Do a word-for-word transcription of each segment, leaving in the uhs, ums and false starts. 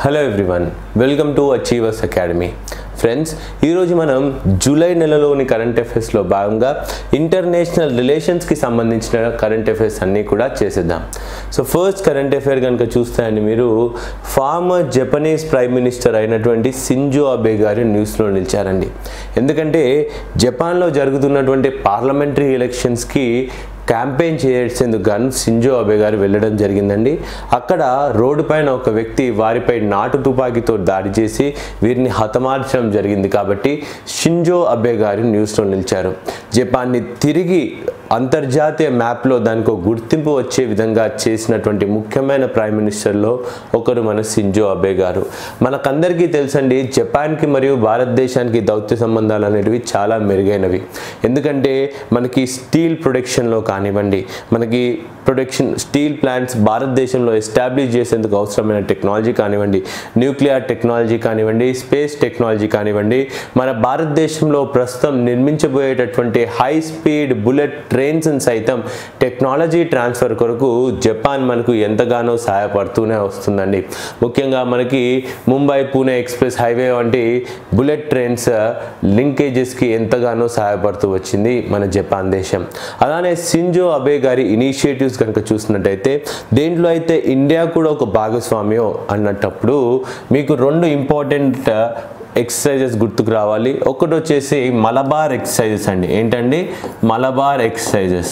Hello everyone, welcome to achievers academy. Friends, ఈరోజు మనం July నెలలోని current అఫైర్స్లో భాగంగా ఇంటర్నేషనల్ రిలేషన్స్కి సంబంధించిన కరెంట్ అఫైర్స్ అన్నీ కూడా చేసేద్దాం. సో ఫస్ట్ కరెంట్ అఫైర్ కనుక చూస్తే అండి, మీరు ఫార్మర్ జపనీస్ ప్రైమ్ మినిస్టర్ అయినటువంటి షింజో అబే గారు న్యూస్లో నిలిచారండి. ఎందుకంటే జపాన్లో జరుగుతున్నటువంటి పార్లమెంటరీ ఎలక్షన్స్కి క్యాంపెయిన్ చేసేందుకు గాను షింజో అబే గారు వెళ్ళడం జరిగిందండి. అక్కడ రోడ్డు పైన ఒక వ్యక్తి వారిపై నాటు తుపాకీతో దాడి చేసి వీరిని హతమార్చడం జరిగింది. కాబట్టి షింజో అబే గారు న్యూస్లో నిలిచారు. జపాన్ని తిరిగి అంతర్జాతీయ మ్యాప్లో దానికి ఒక గుర్తింపు వచ్చే విధంగా చేసినటువంటి ముఖ్యమైన ప్రైమ్ మినిస్టర్లో ఒకరు మన షింజో అబే గారు. మనకందరికీ తెలుసండి, జపాన్కి మరియు భారతదేశానికి దౌత్య సంబంధాలు అనేటివి చాలా మెరుగైనవి. ఎందుకంటే మనకి స్టీల్ ప్రొడక్షన్లో కానివ్వండి, మనకి ప్రొడక్షన్ స్టీల్ ప్లాంట్స్ భారతదేశంలో ఎస్టాబ్లిష్ చేసేందుకు అవసరమైన టెక్నాలజీ కానివ్వండి, న్యూక్లియర్ టెక్నాలజీ కానివ్వండి, స్పేస్ టెక్నాలజీ కానివ్వండి, మన భారతదేశంలో ప్రస్తుతం నిర్మించబోయేటటువంటి హై స్పీడ్ బుల్లెట్ ట్రైన్స్ సైతం టెక్నాలజీ ట్రాన్స్ఫర్ కొరకు జపాన్ మనకు ఎంతగానో సహాయపడుతూనే వస్తుందండి. ముఖ్యంగా మనకి ముంబై పూణే ఎక్స్ప్రెస్ హైవే వంటి బుల్లెట్ ట్రైన్స్ లింకేజెస్కి ఎంతగానో సహాయపడుతూ వచ్చింది మన జపాన్ దేశం. అలానే షింజో అబే గారి ఇనిషియేటివ్స్ కనుక చూసినట్టయితే దేంట్లో అయితే ఇండియా కూడా ఒక భాగస్వామ్యం అన్నటప్పుడు మీకు రెండు ఇంపార్టెంట్ ఎక్సర్సైజెస్ గుర్తుకు రావాలి. ఒకటి వచ్చేసి మలబార్ ఎక్సర్సైజెస్ అండి. ఏంటండి మలబార్ ఎక్సర్సైజెస్?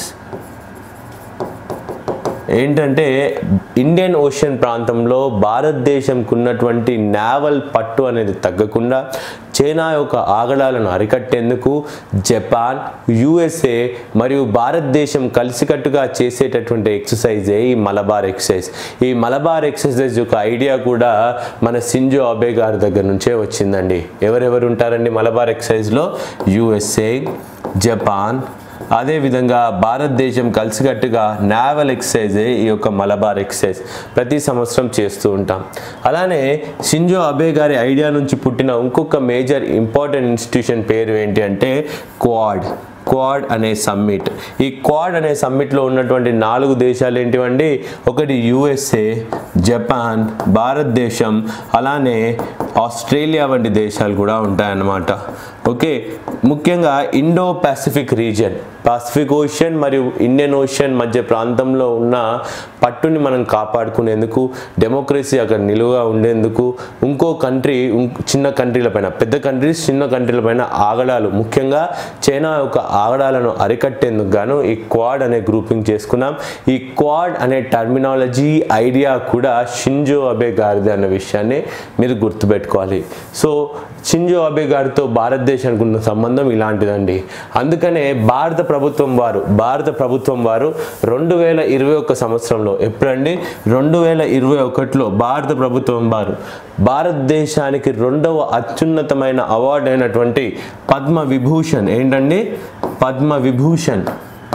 ఏంటంటే ఇండియన్ ఓషన్ ప్రాంతంలో భారతదేశంకు ఉన్నటువంటి నావల్ పట్టు అనేది తగ్గకుండా చైనా యొక్క ఆగడాలను అరికట్టేందుకు జపాన్, యుఎస్ఏ మరియు భారతదేశం కలిసికట్టుగా చేసేటటువంటి ఎక్సర్సైజే ఈ మలబార్ ఎక్సర్సైజ్. ఈ మలబార్ ఎక్సర్సైజ్ యొక్క ఐడియా కూడా మన షింజో అబే గారి దగ్గర నుంచే వచ్చిందండి. ఎవరెవరు ఉంటారండి మలబార్ ఎక్సర్సైజ్లో? యుఎస్ఏ, జపాన్, అదేవిధంగా భారతదేశం కలిసికట్టుగా నావల్ ఎక్సర్సైజే ఈ యొక్క మలబార్ ఎక్సర్సైజ్ ప్రతి సంవత్సరం చేస్తూ ఉంటాం. అలానే షింజో అబే గారి ఐడియా నుంచి పుట్టిన ఇంకొక మేజర్ ఇంపార్టెంట్ ఇన్స్టిట్యూషన్ పేరు ఏంటి అంటే క్వాడ్. క్వాడ్ అనే సమ్మిట్. ఈ క్వాడ్ అనే సమ్మిట్లో ఉన్నటువంటి నాలుగు దేశాలు ఏంటివండి? ఒకటి యుఎస్ఏ, జపాన్, భారతదేశం, అలానే ఆస్ట్రేలియా వంటి దేశాలు కూడా ఉంటాయన్నమాట. ఓకే, ముఖ్యంగా Indo Pacific region, Pacific Ocean మరియు ఇండియన్ ఓషన్ మధ్య ప్రాంతంలో ఉన్న పట్టుని మనం కాపాడుకునేందుకు, డెమోక్రసీ అక్కడ నిలువుగా ఉండేందుకు, ఇంకో కంట్రీ చిన్న కంట్రీల పైన, పెద్ద కంట్రీస్ చిన్న కంట్రీల పైన ఆగడాలు, ముఖ్యంగా చైనా యొక్క ఆగడాలను అరికట్టేందుకు గాను ఈ క్వాడ్ అనే గ్రూపింగ్ చేసుకున్నాం. ఈ క్వాడ్ అనే టర్మినాలజీ ఐడియా కూడా షింజో అబే గారిది అన్న విషయాన్ని మీరు గుర్తుపెట్టుకోవాలి. సో షింజో అబే గారితో భారతదేశానికి ఉన్న సంబంధం ఇలాంటిదండి. అందుకనే భారత ప్రభుత్వం వారు భారత ప్రభుత్వం వారు రెండు వేల ఇరవై ఒక్క సంవత్సరంలో ఎప్పుడండి రెండు వేల ఇరవై ఒకటిలో భారత ప్రభుత్వం వారు భారతదేశానికి రెండవ అత్యున్నతమైన అవార్డు అయినటువంటి పద్మ విభూషణ్, ఏంటండి పద్మ విభూషణ్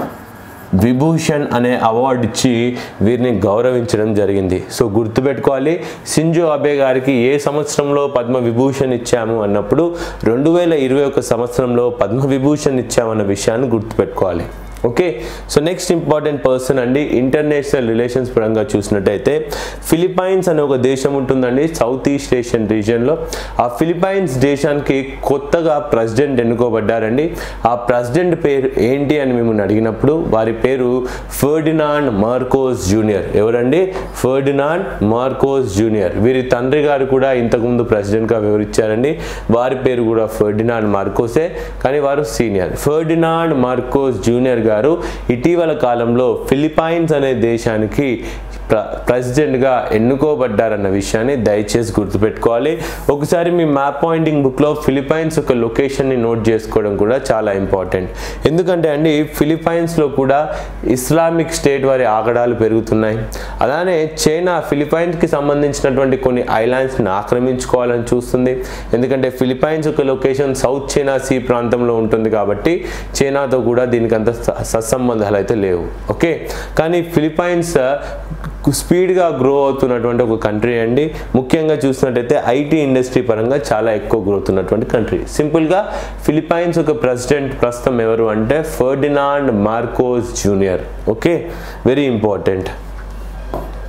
విభూషణ్ అనే అవార్డు ఇచ్చి వీరిని గౌరవించడం జరిగింది. సో గుర్తుపెట్టుకోవాలి, షింజో అబే గారికి ఏ సంవత్సరంలో పద్మ విభూషణ్ ఇచ్చాము అన్నప్పుడు రెండు వేల ఇరవై ఒక సంవత్సరంలో పద్మ విభూషణ్ ఇచ్చామన్న విషయాన్ని గుర్తుపెట్టుకోవాలి. Okay, so next important person అండి ఇంటర్నేషనల్ రిలేషన్స్ పరంగా చూసినట్టయితే ఫిలిప్పైన్స్ అనే ఒక దేశం ఉంటుందండి సౌత్ ఈస్ట్ ఏషియన్ రీజియన్లో. ఆ ఫిలిప్పైన్స్ దేశానికి కొత్తగా ప్రెసిడెంట్ ఎన్నుకోబడ్డారండి. ఆ ప్రెసిడెంట్ పేరు ఏంటి అని మిమ్మల్ని అడిగినప్పుడు వారి పేరు ఫెర్డినాండ్ మార్కోస్ జూనియర్. ఎవరండి? Ferdinand Marcos Junior. వీరి తండ్రి గారు కూడా ఇంతకుముందు ప్రెసిడెంట్గా వివరించారండి. వారి పేరు కూడా ఫెర్డినాండ్ మార్కోసే, కానీ వారు సీనియర్. ఫెర్డినాండ్ మార్కోస్ జూనియర్ గారు ఇటీవల కాలంలో ఫిలిప్పైన్స్ అనే దేశానికి ప్ర ప్రెసిడెంట్గా ఎన్నుకోబడ్డారన్న విషయాన్ని దయచేసి గుర్తుపెట్టుకోవాలి. ఒకసారి మీ మ్యాప్ పాయింటింగ్ బుక్లో ఫిలిప్పైన్స్ యొక్క లొకేషన్ని నోట్ చేసుకోవడం కూడా చాలా ఇంపార్టెంట్. ఎందుకంటే అండి ఫిలిప్పైన్స్లో కూడా ఇస్లామిక్ స్టేట్ వారి ఆగడాలు పెరుగుతున్నాయి. అలానే చైనా ఫిలిప్పైన్స్కి సంబంధించినటువంటి కొన్ని ఐలాండ్స్ని ఆక్రమించుకోవాలని చూస్తుంది. ఎందుకంటే ఫిలిప్పైన్స్ యొక్క లొకేషన్ సౌత్ చైనా సీ ప్రాంతంలో ఉంటుంది కాబట్టి చైనాతో కూడా దీనికి అంత సత్సంబంధాలు అయితే లేవు. ఓకే, కానీ ఫిలిప్పైన్స్ స్పీడ్గా గ్రో అవుతున్నటువంటి ఒక కంట్రీ అండి. ముఖ్యంగా చూసినట్టయితే ఐటీ ఇండస్ట్రీ పరంగా చాలా ఎక్కువ గ్రోత్ ఉన్నటువంటి కంట్రీ. సింపుల్గా ఫిలిప్పైన్స్ ఒక ప్రెసిడెంట్ ప్రస్తుతం ఎవరు అంటే Ferdinand Marcos Junior. Okay, very important.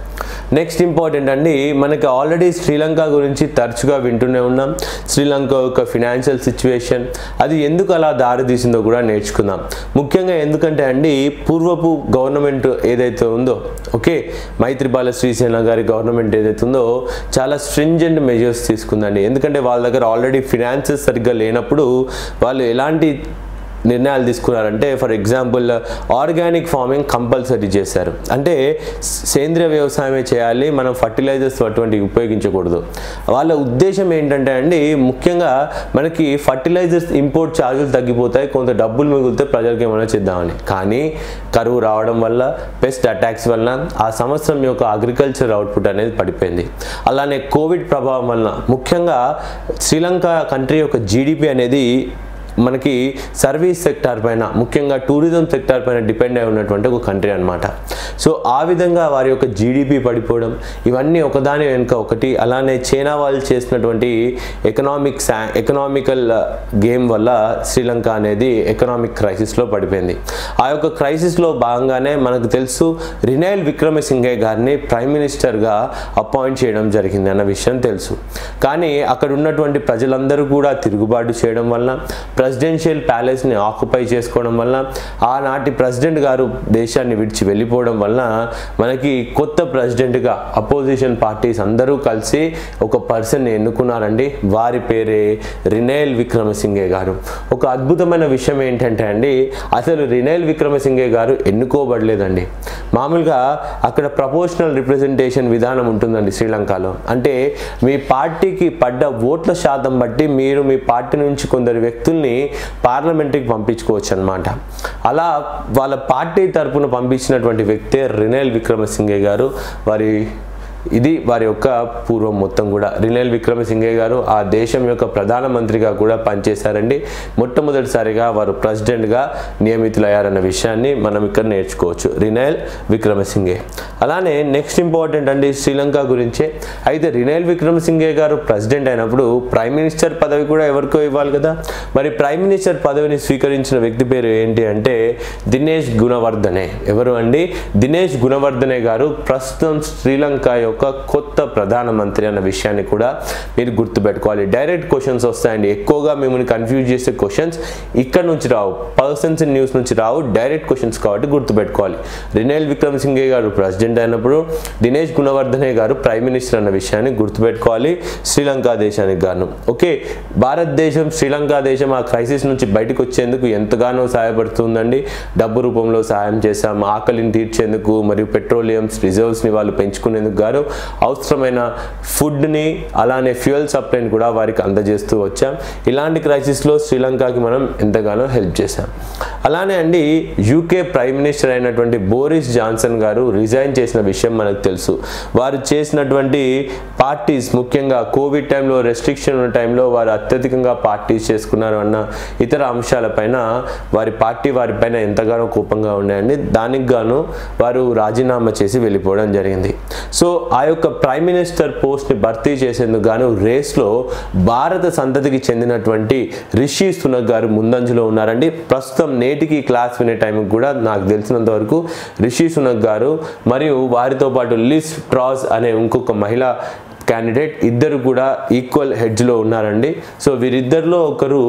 Next important అండి, మనకి ఆల్రెడీ శ్రీలంక గురించి తరచుగా వింటూనే ఉన్నాం. శ్రీలంక యొక్క ఫినాన్షియల్ సిచ్యువేషన్ అది ఎందుకు అలా దారి తీసిందో కూడా నేర్చుకుందాం. ముఖ్యంగా ఎందుకంటే అండి, పూర్వపు గవర్నమెంట్ ఏదైతే ఉందో, ఓకే, మైత్రిపాల శ్రీసేన గారి గవర్నమెంట్ ఏదైతే ఉందో చాలా స్ట్రింజెంట్ మెజర్స్ తీసుకుందండి. ఎందుకంటే వాళ్ళ దగ్గర ఆల్రెడీ ఫినాన్సెస్ సరిగ్గా లేనప్పుడు వాళ్ళు ఎలాంటి నిర్ణయాలు తీసుకున్నారంటే, for example organic farming compulsory చేశారు. అంటే సేంద్రియ వ్యవసాయమే చేయాలి, మనం ఫర్టిలైజర్స్ అటువంటివి ఉపయోగించకూడదు. వాళ్ళ ఉద్దేశం ఏంటంటే అండి, ముఖ్యంగా మనకి ఫర్టిలైజర్స్ ఇంపోర్ట్ ఛార్జీలు తగ్గిపోతాయి, కొంత డబ్బులు మిగిలితే ప్రజలకు ఏమైనా చేద్దామని. కానీ కరువు రావడం వల్ల, పెస్ట్ అటాక్స్ వల్ల ఆ సంవత్సరం యొక్క అగ్రికల్చర్ అవుట్పుట్ అనేది పడిపోయింది. అలానే కోవిడ్ ప్రభావం వలన ముఖ్యంగా శ్రీలంక కంట్రీ యొక్క జీడిపి అనేది మనకి సర్వీస్ సెక్టార్ పైన, ముఖ్యంగా టూరిజం సెక్టార్ పైన డిపెండ్ అయి ఉన్నటువంటి ఒక కంట్రీ అనమాట. సో ఆ విధంగా వారి యొక్క జీడిపి పడిపోవడం, ఇవన్నీ ఒకదాని వెనుక ఒకటి. అలానే చైనా వాళ్ళు చేసినటువంటి ఎకనామిక్ ఎకనామికల్ గేమ్ వల్ల శ్రీలంక అనేది ఎకనామిక్ క్రైసిస్లో పడిపోయింది. ఆ యొక్క క్రైసిస్లో భాగంగానే మనకు తెలుసు, రినైల్ విక్రమసింఘే గారిని ప్రైమ్ మినిస్టర్గా అపాయింట్ చేయడం జరిగింది అన్న విషయం తెలుసు. కానీ అక్కడ ఉన్నటువంటి ప్రజలందరూ కూడా తిరుగుబాటు చేయడం వల్ల, ప్రెసిడెన్షియల్ ప్యాలెస్ని ఆక్యుపై చేసుకోవడం వల్ల, ఆనాటి ప్రెసిడెంట్ గారు దేశాన్ని విడిచి వెళ్ళిపోవడం వల్ల మనకి కొత్త ప్రెసిడెంట్గా అపోజిషన్ పార్టీస్ అందరూ కలిసి ఒక పర్సన్ని ఎన్నుకున్నారండి. వారి పేరే రినైల్ విక్రమసింఘే గారు. ఒక అద్భుతమైన విషయం ఏంటంటే అండి, అసలు రినైల్ విక్రమసింఘే గారు ఎన్నుకోబడలేదండి. మామూలుగా అక్కడ ప్రపోర్షనల్ రిప్రజెంటేషన్ విధానం ఉంటుందండి శ్రీలంకలో. అంటే మీ పార్టీకి పడ్డ ఓట్ల శాతం బట్టి మీరు మీ పార్టీ నుంచి కొందరు వ్యక్తుల్ని పార్లమెంట్కి పంపించుకోవచ్చు అనమాట. అలా వాళ్ళ పార్టీ తరపున పంపించినటువంటి వ్యక్తే రినైల్ విక్రమసింఘే గారు. వారి ఇది వారి యొక్క పూర్వం మొత్తం కూడా. రినైల్ విక్రమసింఘే గారు ఆ దేశం యొక్క ప్రధానమంత్రిగా కూడా పనిచేశారండి. మొట్టమొదటిసారిగా వారు ప్రెసిడెంట్గా నియమితులయ్యారన్న విషయాన్ని మనం ఇక్కడ నేర్చుకోవచ్చు, రినైల్ విక్రమసింఘే. అలానే నెక్స్ట్ ఇంపార్టెంట్ అండి శ్రీలంక గురించే. అయితే రినైల్ విక్రమసింఘే గారు ప్రెసిడెంట్ అయినప్పుడు ప్రైమ్ మినిస్టర్ పదవి కూడా ఎవరికో ఇవ్వాలి కదా. మరి ప్రైమ్ మినిస్టర్ పదవిని స్వీకరించిన వ్యక్తి పేరు ఏంటి అంటే దినేష్ గుణవర్ధనే. ఎవరు అండి? దినేష్ గుణవర్ధనే గారు ప్రస్తుతం శ్రీలంక యొక్క కొత్త ప్రధానమంత్రి అన్న విషయాన్ని కూడా మీరు గుర్తుపెట్టుకోవాలి. డైరెక్ట్ క్వశ్చన్స్ వస్తాయండి, ఎక్కువగా మిమ్మల్ని కన్ఫ్యూజ్ చేసే క్వశ్చన్స్ ఇక్కడ నుంచి రావు, పర్సన్స్ ఇన్ న్యూస్ నుంచి రావు, డైరెక్ట్ క్వశ్చన్స్ కాబట్టి గుర్తుపెట్టుకోవాలి. రినైల్ విక్రమసింఘే గారు ప్రెసిడెంట్ అయినప్పుడు దినేష్ గుణవర్ధనే గారు ప్రైమ్ మినిస్టర్ అన్న విషయాన్ని గుర్తుపెట్టుకోవాలి శ్రీలంక దేశానికి గాను. ఓకే, భారతదేశం శ్రీలంక దేశం ఆ క్రైసిస్ నుంచి బయటకు వచ్చేందుకు ఎంతగానో సహాయపడుతుందండి. డబ్బు రూపంలో సహాయం చేశాం, ఆకలిని తీర్చేందుకు మరియు పెట్రోలియంస్ రిజర్వ్స్ని వాళ్ళు పెంచుకునేందుకు గారు అవసరమైన ఫుడ్ని అలానే ఫ్యూయల్ సప్లైని కూడా వారికి అందజేస్తూ వచ్చాం. ఇలాంటి క్రైసిస్లో శ్రీలంకకి మనం ఎంతగానో హెల్ప్ చేశాం. అలానే అండి యూకే ప్రైమ్ మినిస్టర్ అయినటువంటి బోరిస్ జాన్సన్ గారు రిజైన్ చేసిన విషయం మనకు తెలుసు. వారు చేసినటువంటి పార్టీస్, ముఖ్యంగా కోవిడ్ టైంలో రెస్ట్రిక్షన్ ఉన్న టైంలో వారు అత్యధికంగా పార్టీస్ చేసుకున్నారు అన్న ఇతర అంశాలపైన వారి పార్టీ వారిపైన ఎంతగానో కోపంగా ఉన్నాయండి. దానికి గాను వారు రాజీనామా చేసి వెళ్ళిపోవడం జరిగింది. సో ఆ యొక్క ప్రైమ్ మినిస్టర్ పోస్ట్ని భర్తీ చేసేందుకు గాను రేస్లో భారత సంతతికి చెందినటువంటి రిషి సునక్ గారు ముందంజలో ఉన్నారండి. ప్రస్తుతం నేటికి క్లాస్ వినే టైంకి కూడా నాకు తెలిసినంత వరకు రిషి సునక్ గారు మరియు వారితో పాటు లిస్ ట్రాస్ అనే ఇంకొక మహిళా క్యాండిడేట్ ఇద్దరు కూడా ఈక్వల్ హెడ్జ్లో ఉన్నారండి. సో వీరిద్దరిలో ఒకరు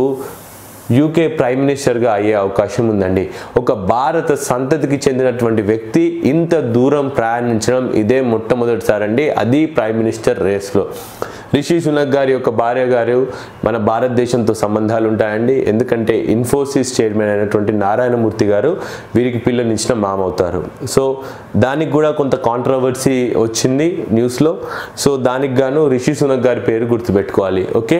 యూకే ప్రైమ్ మినిస్టర్గా అయ్యే అవకాశం ఉందండి. ఒక భారత సంతతికి చెందినటువంటి వ్యక్తి ఇంత దూరం ప్రయాణించడం ఇదే మొట్టమొదటిసారి అండి, అది ప్రైమ్ మినిస్టర్ రేస్లో. రిషి సునక్ గారి యొక్క భార్య గారు మన భారతదేశంతో సంబంధాలు ఉంటాయండి. ఎందుకంటే ఇన్ఫోసిస్ చైర్మన్ అయినటువంటి నారాయణమూర్తి గారు వీరికి పిల్లనిచ్చిన మామ అవుతారు. సో దానికి కూడా కొంత కాంట్రవర్సీ వచ్చింది న్యూస్లో. సో దానికి గాను రిషి సునక్ గారి పేరు గుర్తుపెట్టుకోవాలి. ఓకే,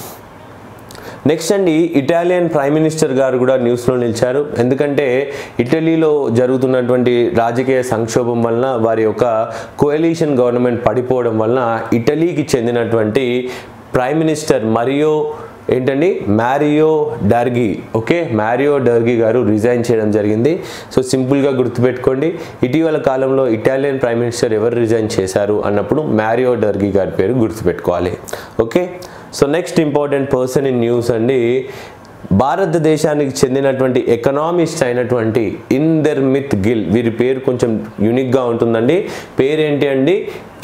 నెక్స్ట్ అండి ఇటాలియన్ ప్రైమ్ మినిస్టర్ గారు కూడా న్యూస్లో నిలిచారు. ఎందుకంటే ఇటలీలో జరుగుతున్నటువంటి రాజకీయ సంక్షోభం వలన వారి యొక్క కోయలీషన్ గవర్నమెంట్ పడిపోవడం వలన ఇటలీకి చెందినటువంటి ప్రైమ్ మినిస్టర్ మరియో ఏంటండి Mario Draghi, okay, Mario Draghi గారు రిజైన్ చేయడం జరిగింది. సో సింపుల్గా గుర్తుపెట్టుకోండి, ఇటీవల కాలంలో ఇటాలియన్ ప్రైమ్ మినిస్టర్ ఎవరు రిజైన్ చేశారు అన్నప్పుడు మారియో డ్రాఘి గారి పేరు గుర్తుపెట్టుకోవాలి. Okay, so next important person in news అండి భారతదేశానికి చెందినటువంటి ఎకనామిస్ట్ అయినటువంటి ఇందర్మిత్ గిల్. వీరి పేరు కొంచెం యూనిక్గా ఉంటుందండి. పేరేంటి అండి?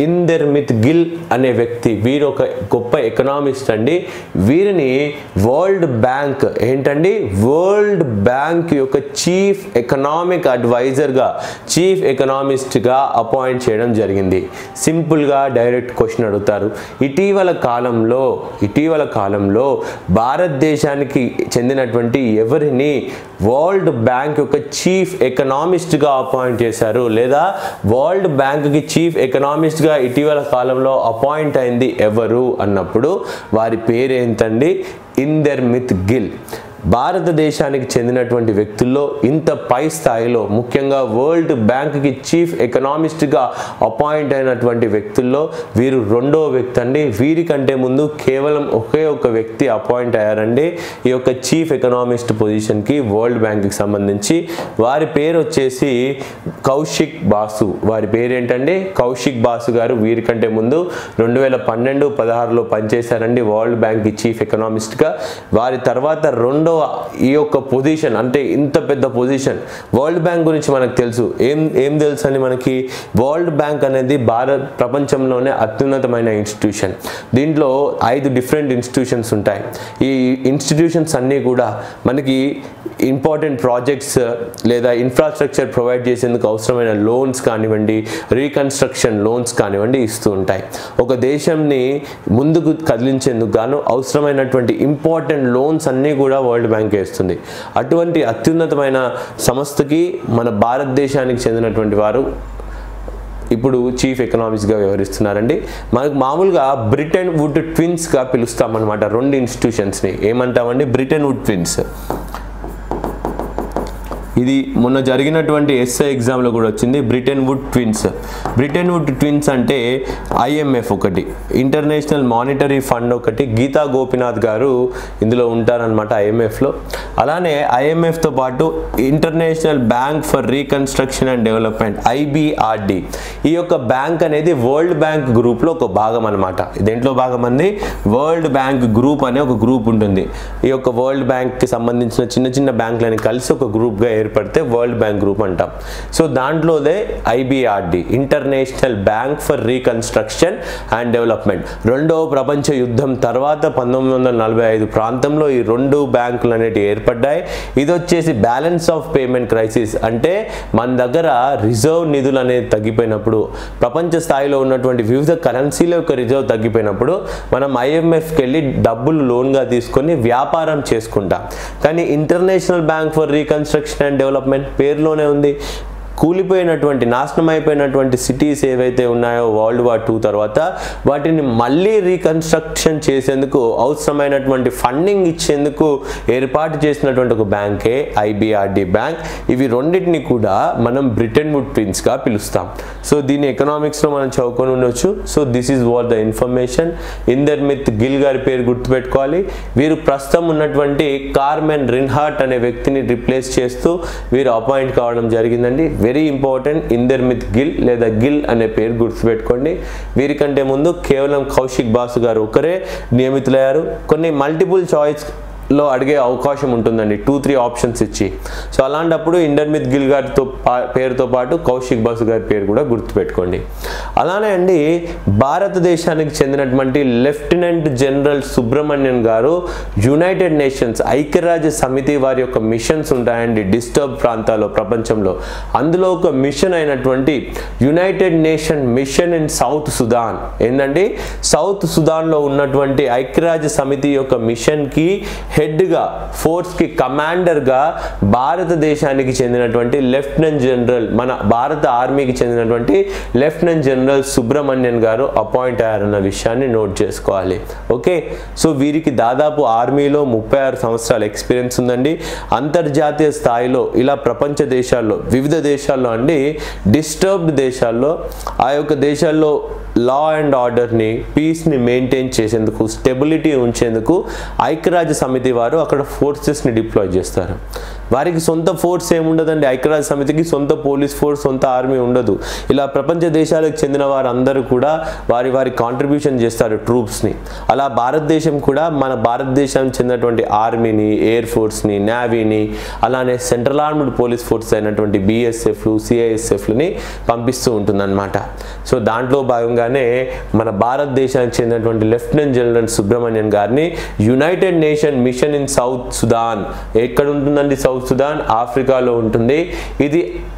ఇందర్మిత్ గిల్ అనే వ్యక్తి, వీరు ఒక గొప్ప ఎకనామిస్ట్ అండి. వీరిని వరల్డ్ బ్యాంక్ ఏంటండి వరల్డ్ బ్యాంక్ యొక్క చీఫ్ ఎకనామిక్ అడ్వైజర్గా, చీఫ్ ఎకనామిస్ట్గా అపాయింట్ చేయడం జరిగింది. సింపుల్గా డైరెక్ట్ క్వశ్చన్ అడుగుతారు. ఇటీవల కాలంలో ఇటీవల కాలంలో భారతదేశానికి చెందినటువంటి ఎవరిని వరల్డ్ బ్యాంక్ యొక్క చీఫ్ ఎకనామిస్ట్గా అపాయింట్ చేశారు, లేదా వరల్డ్ బ్యాంక్కి చీఫ్ ఎకనామిస్ట్గా ఇటీవల కాలంలో అపాయింట్ అయింది ఎవరు అన్నప్పుడు వారి పేరు ఏంటండి ఇందర్మిత్ గిల్. భారతదేశానికి చెందినటువంటి వ్యక్తుల్లో ఇంత పై స్థాయిలో, ముఖ్యంగా వరల్డ్ బ్యాంక్కి చీఫ్ ఎకనామిస్ట్గా అపాయింట్ అయినటువంటి వ్యక్తుల్లో వీరు రెండో వ్యక్తి అండి. వీరికంటే ముందు కేవలం ఒకే ఒక వ్యక్తి అపాయింట్ అయ్యారండి ఈ యొక్క చీఫ్ ఎకనామిస్ట్ పొజిషన్కి వరల్డ్ బ్యాంక్కి సంబంధించి. వారి పేరు వచ్చేసి కౌశిక్ బాసు. వారి పేరు ఏంటండి కౌశిక్ బాసు గారు. వీరికంటే ముందు రెండు వేల పన్నెండు పదహారులో పనిచేశారండి వరల్డ్ బ్యాంక్కి చీఫ్ ఎకనామిస్ట్గా. వారి తర్వాత రెండో ఈ యొక్క పొజిషన్, అంటే ఇంత పెద్ద పొజిషన్ వరల్డ్ బ్యాంక్ గురించి మనకు తెలుసు. ఏం ఏం తెలుసు అని మనకి, వరల్డ్ బ్యాంక్ అనేది భారత్ ప్రపంచంలోనే అత్యున్నతమైన ఇన్స్టిట్యూషన్. దీంట్లో ఐదు డిఫరెంట్ ఇన్స్టిట్యూషన్స్ ఉంటాయి. ఈ ఇన్స్టిట్యూషన్స్ అన్నీ కూడా మనకి ఇంపార్టెంట్ ప్రాజెక్ట్స్ లేదా ఇన్ఫ్రాస్ట్రక్చర్ ప్రొవైడ్ చేసేందుకు అవసరమైన లోన్స్ కానివ్వండి, రీకన్స్ట్రక్షన్ లోన్స్ కానివ్వండి ఇస్తూ ఉంటాయి. ఒక దేశంని ముందుకు కదిలించేందుకు గాను అవసరమైనటువంటి ఇంపార్టెంట్ లోన్స్ అన్నీ కూడా వరల్డ్ బ్యాంక్ ఇస్తుంది. అటువంటి అత్యున్నతమైన సంస్థకి మన భారతదేశానికి చెందినటువంటి వారు ఇప్పుడు చీఫ్ ఎకనామిక్స్గా వ్యవహరిస్తున్నారండి. మనకు మామూలుగా బ్రిటన్ వుడ్ ట్విన్స్గా పిలుస్తామన్నమాట రెండు ఇన్స్టిట్యూషన్స్ని. ఏమంటామండి బ్రిటన్ వుడ్ ట్విన్స్. ఇది మొన్న జరిగినటువంటి ఎస్ఐ ఎగ్జామ్లో కూడా వచ్చింది Bretton Wood twins. Bretton Wood twins అంటే ఐఎంఎఫ్ ఒకటి, ఇంటర్నేషనల్ మానిటరీ ఫండ్ ఒకటి, గీతా గోపినాథ్ గారు ఇందులో ఉంటారనమాట ఐఎంఎఫ్లో. అలానే ఐఎంఎఫ్తో పాటు International Bank for Reconstruction and Development IBRD, ఈ యొక్క బ్యాంక్ అనేది వరల్డ్ బ్యాంక్ గ్రూప్లో ఒక భాగం అనమాట. దేంట్లో భాగం అంది వరల్డ్ బ్యాంక్ గ్రూప్ అనే ఒక గ్రూప్ ఉంటుంది. ఈ యొక్క వరల్డ్ బ్యాంక్కి సంబంధించిన చిన్న చిన్న బ్యాంకులని కలిసి ఒక గ్రూప్గా ఏర్పడితే వరల్డ్ బ్యాంక్ గ్రూప్ అంటాం. సో దాంట్లోదే IBRD, International Bank for Reconstruction and Development. రెండవ ప్రపంచ యుద్ధం తర్వాత పంతొమ్మిది వందల నలభై ఐదు ప్రాంతంలో ఈ రెండు బ్యాంకులు అనేటివి ఏర్పడ్డాయి. ఇది వచ్చేసి బ్యాలెన్స్ ఆఫ్ పేమెంట్ క్రైసిస్, అంటే మన దగ్గర రిజర్వ్ నిధులు అనేది తగ్గిపోయినప్పుడు, ప్రపంచ స్థాయిలో ఉన్నటువంటి వివిధ కరెన్సీల యొక్క రిజర్వ్ తగ్గిపోయినప్పుడు మనం ఐఎంఎఫ్కి వెళ్ళి డబ్బులు లోన్గా తీసుకొని వ్యాపారం చేసుకుంటాం. కానీ International Bank for Reconstruction and Development పేరులోనే ఉంది. కూలిపోయినటువంటి, నాశనం అయిపోయినటువంటి సిటీస్ ఏవైతే ఉన్నాయో వరల్డ్ వార్ టూ తర్వాత వాటిని మళ్ళీ రీకన్స్ట్రక్షన్ చేసేందుకు అవసరమైనటువంటి ఫండింగ్ ఇచ్చేందుకు ఏర్పాటు చేసినటువంటి ఒక బ్యాంకే ఐబిఆర్డి బ్యాంక్. ఇవి రెండింటిని కూడా మనం బ్రిటన్ వుడ్ ట్విన్స్గా పిలుస్తాం. సో దీన్ని ఎకనామిక్స్లో మనం చదువుకొని ఉండొచ్చు. So this is what the information. Indermit Gill గారి పేరు గుర్తుపెట్టుకోవాలి. వీరు ప్రస్తుతం ఉన్నటువంటి కార్మెన్ రిన్హార్ట్ అనే వ్యక్తిని రిప్లేస్ చేస్తూ వీరు అపాయింట్ కావడం జరిగిందండి. వెరీ ఇంపార్టెంట్, ఇందర్మిత్ గిల్ లేదా గిల్ అనే పేరు గుర్తుపెట్టుకోండి. వీరికంటే ముందు కేవలం కౌశిక్ బాసు గారు ఒకరే నియమితులయ్యారు. కొన్ని మల్టిపుల్ చాయిస్ లో అడిగే అవకాశం ఉంటుందండి, టూ త్రీ ఆప్షన్స్ ఇచ్చి. సో అలాంటప్పుడు ఇందర్మిత్ గిల్ గారితో పేరుతో పాటు కౌశిక్ బాసు గారి పేరు కూడా గుర్తుపెట్టుకోండి. అలానే అండి భారతదేశానికి చెందినటువంటి లెఫ్టినెంట్ జనరల్ సుబ్రహ్మణ్యన్ గారు యునైటెడ్ నేషన్స్ ఐక్యరాజ్య సమితి వారి యొక్క మిషన్స్ ఉంటాయండి డిస్టర్బ్ ప్రాంతాల్లో ప్రపంచంలో. అందులో ఒక మిషన్ అయినటువంటి United Nation Mission in South Sudan ఏంటండి, సౌత్ సుదాన్లో ఉన్నటువంటి ఐక్యరాజ్య సమితి యొక్క మిషన్కి హెడ్గా, ఫోర్స్కి కమాండర్గా భారతదేశానికి చెందినటువంటి లెఫ్టినెంట్ జనరల్, మన భారత ఆర్మీకి చెందినటువంటి లెఫ్టినెంట్ జనరల్ సుబ్రహ్మణ్యన్ గారు అపాయింట్ అయ్యారన్న విషయాన్ని నోట్ చేసుకోవాలి. ఓకే, సో వీరికి దాదాపు ఆర్మీలో ముప్పై ఆరు సంవత్సరాల ఎక్స్పీరియన్స్ ఉందండి. అంతర్జాతీయ స్థాయిలో ఇలా ప్రపంచ దేశాల్లో, వివిధ దేశాల్లో అండి డిస్టర్బ్డ్ దేశాల్లో, ఆ యొక్క దేశాల్లో లా అండ్ ఆర్డర్ని, పీస్ని మెయింటైన్ చేసేందుకు, స్టెబిలిటీ ఉంచేందుకు ఐక్యరాజ్య సమితి వారు అక్కడ ఫోర్సెస్ని డిప్లాయ్ చేస్తారు. వారికి సొంత ఫోర్స్ ఏముండదండి, ఐక్యరాజ్య సమితికి సొంత పోలీస్ ఫోర్స్, సొంత ఆర్మీ ఉండదు. ఇలా ప్రపంచ దేశాలకు చెందిన వారందరూ కూడా వారి వారి కాంట్రిబ్యూషన్ చేస్తారు ట్రూప్స్ని. అలా భారతదేశం కూడా మన భారతదేశానికి చెందినటువంటి ఆర్మీని, ఎయిర్ ఫోర్స్ని, నేవీని, అలానే సెంట్రల్ ఆర్మ్డ్ పోలీస్ ఫోర్స్ అయినటువంటి బిఎస్ఎఫ్లు, సిఐఎస్ఎఫ్లని పంపిస్తూ ఉంటుందన్నమాట. సో దాంట్లో భాగంగానే మన భారతదేశానికి చెందినటువంటి లెఫ్టినెంట్ జనరల్ సుబ్రహ్మణ్యన్ గారిని United Nation Mission in South Sudan, ఎక్కడ ఉంటుందండి సౌత్ సుదాన్? ఆఫ్రికాలో ఉంటుంది. ఇది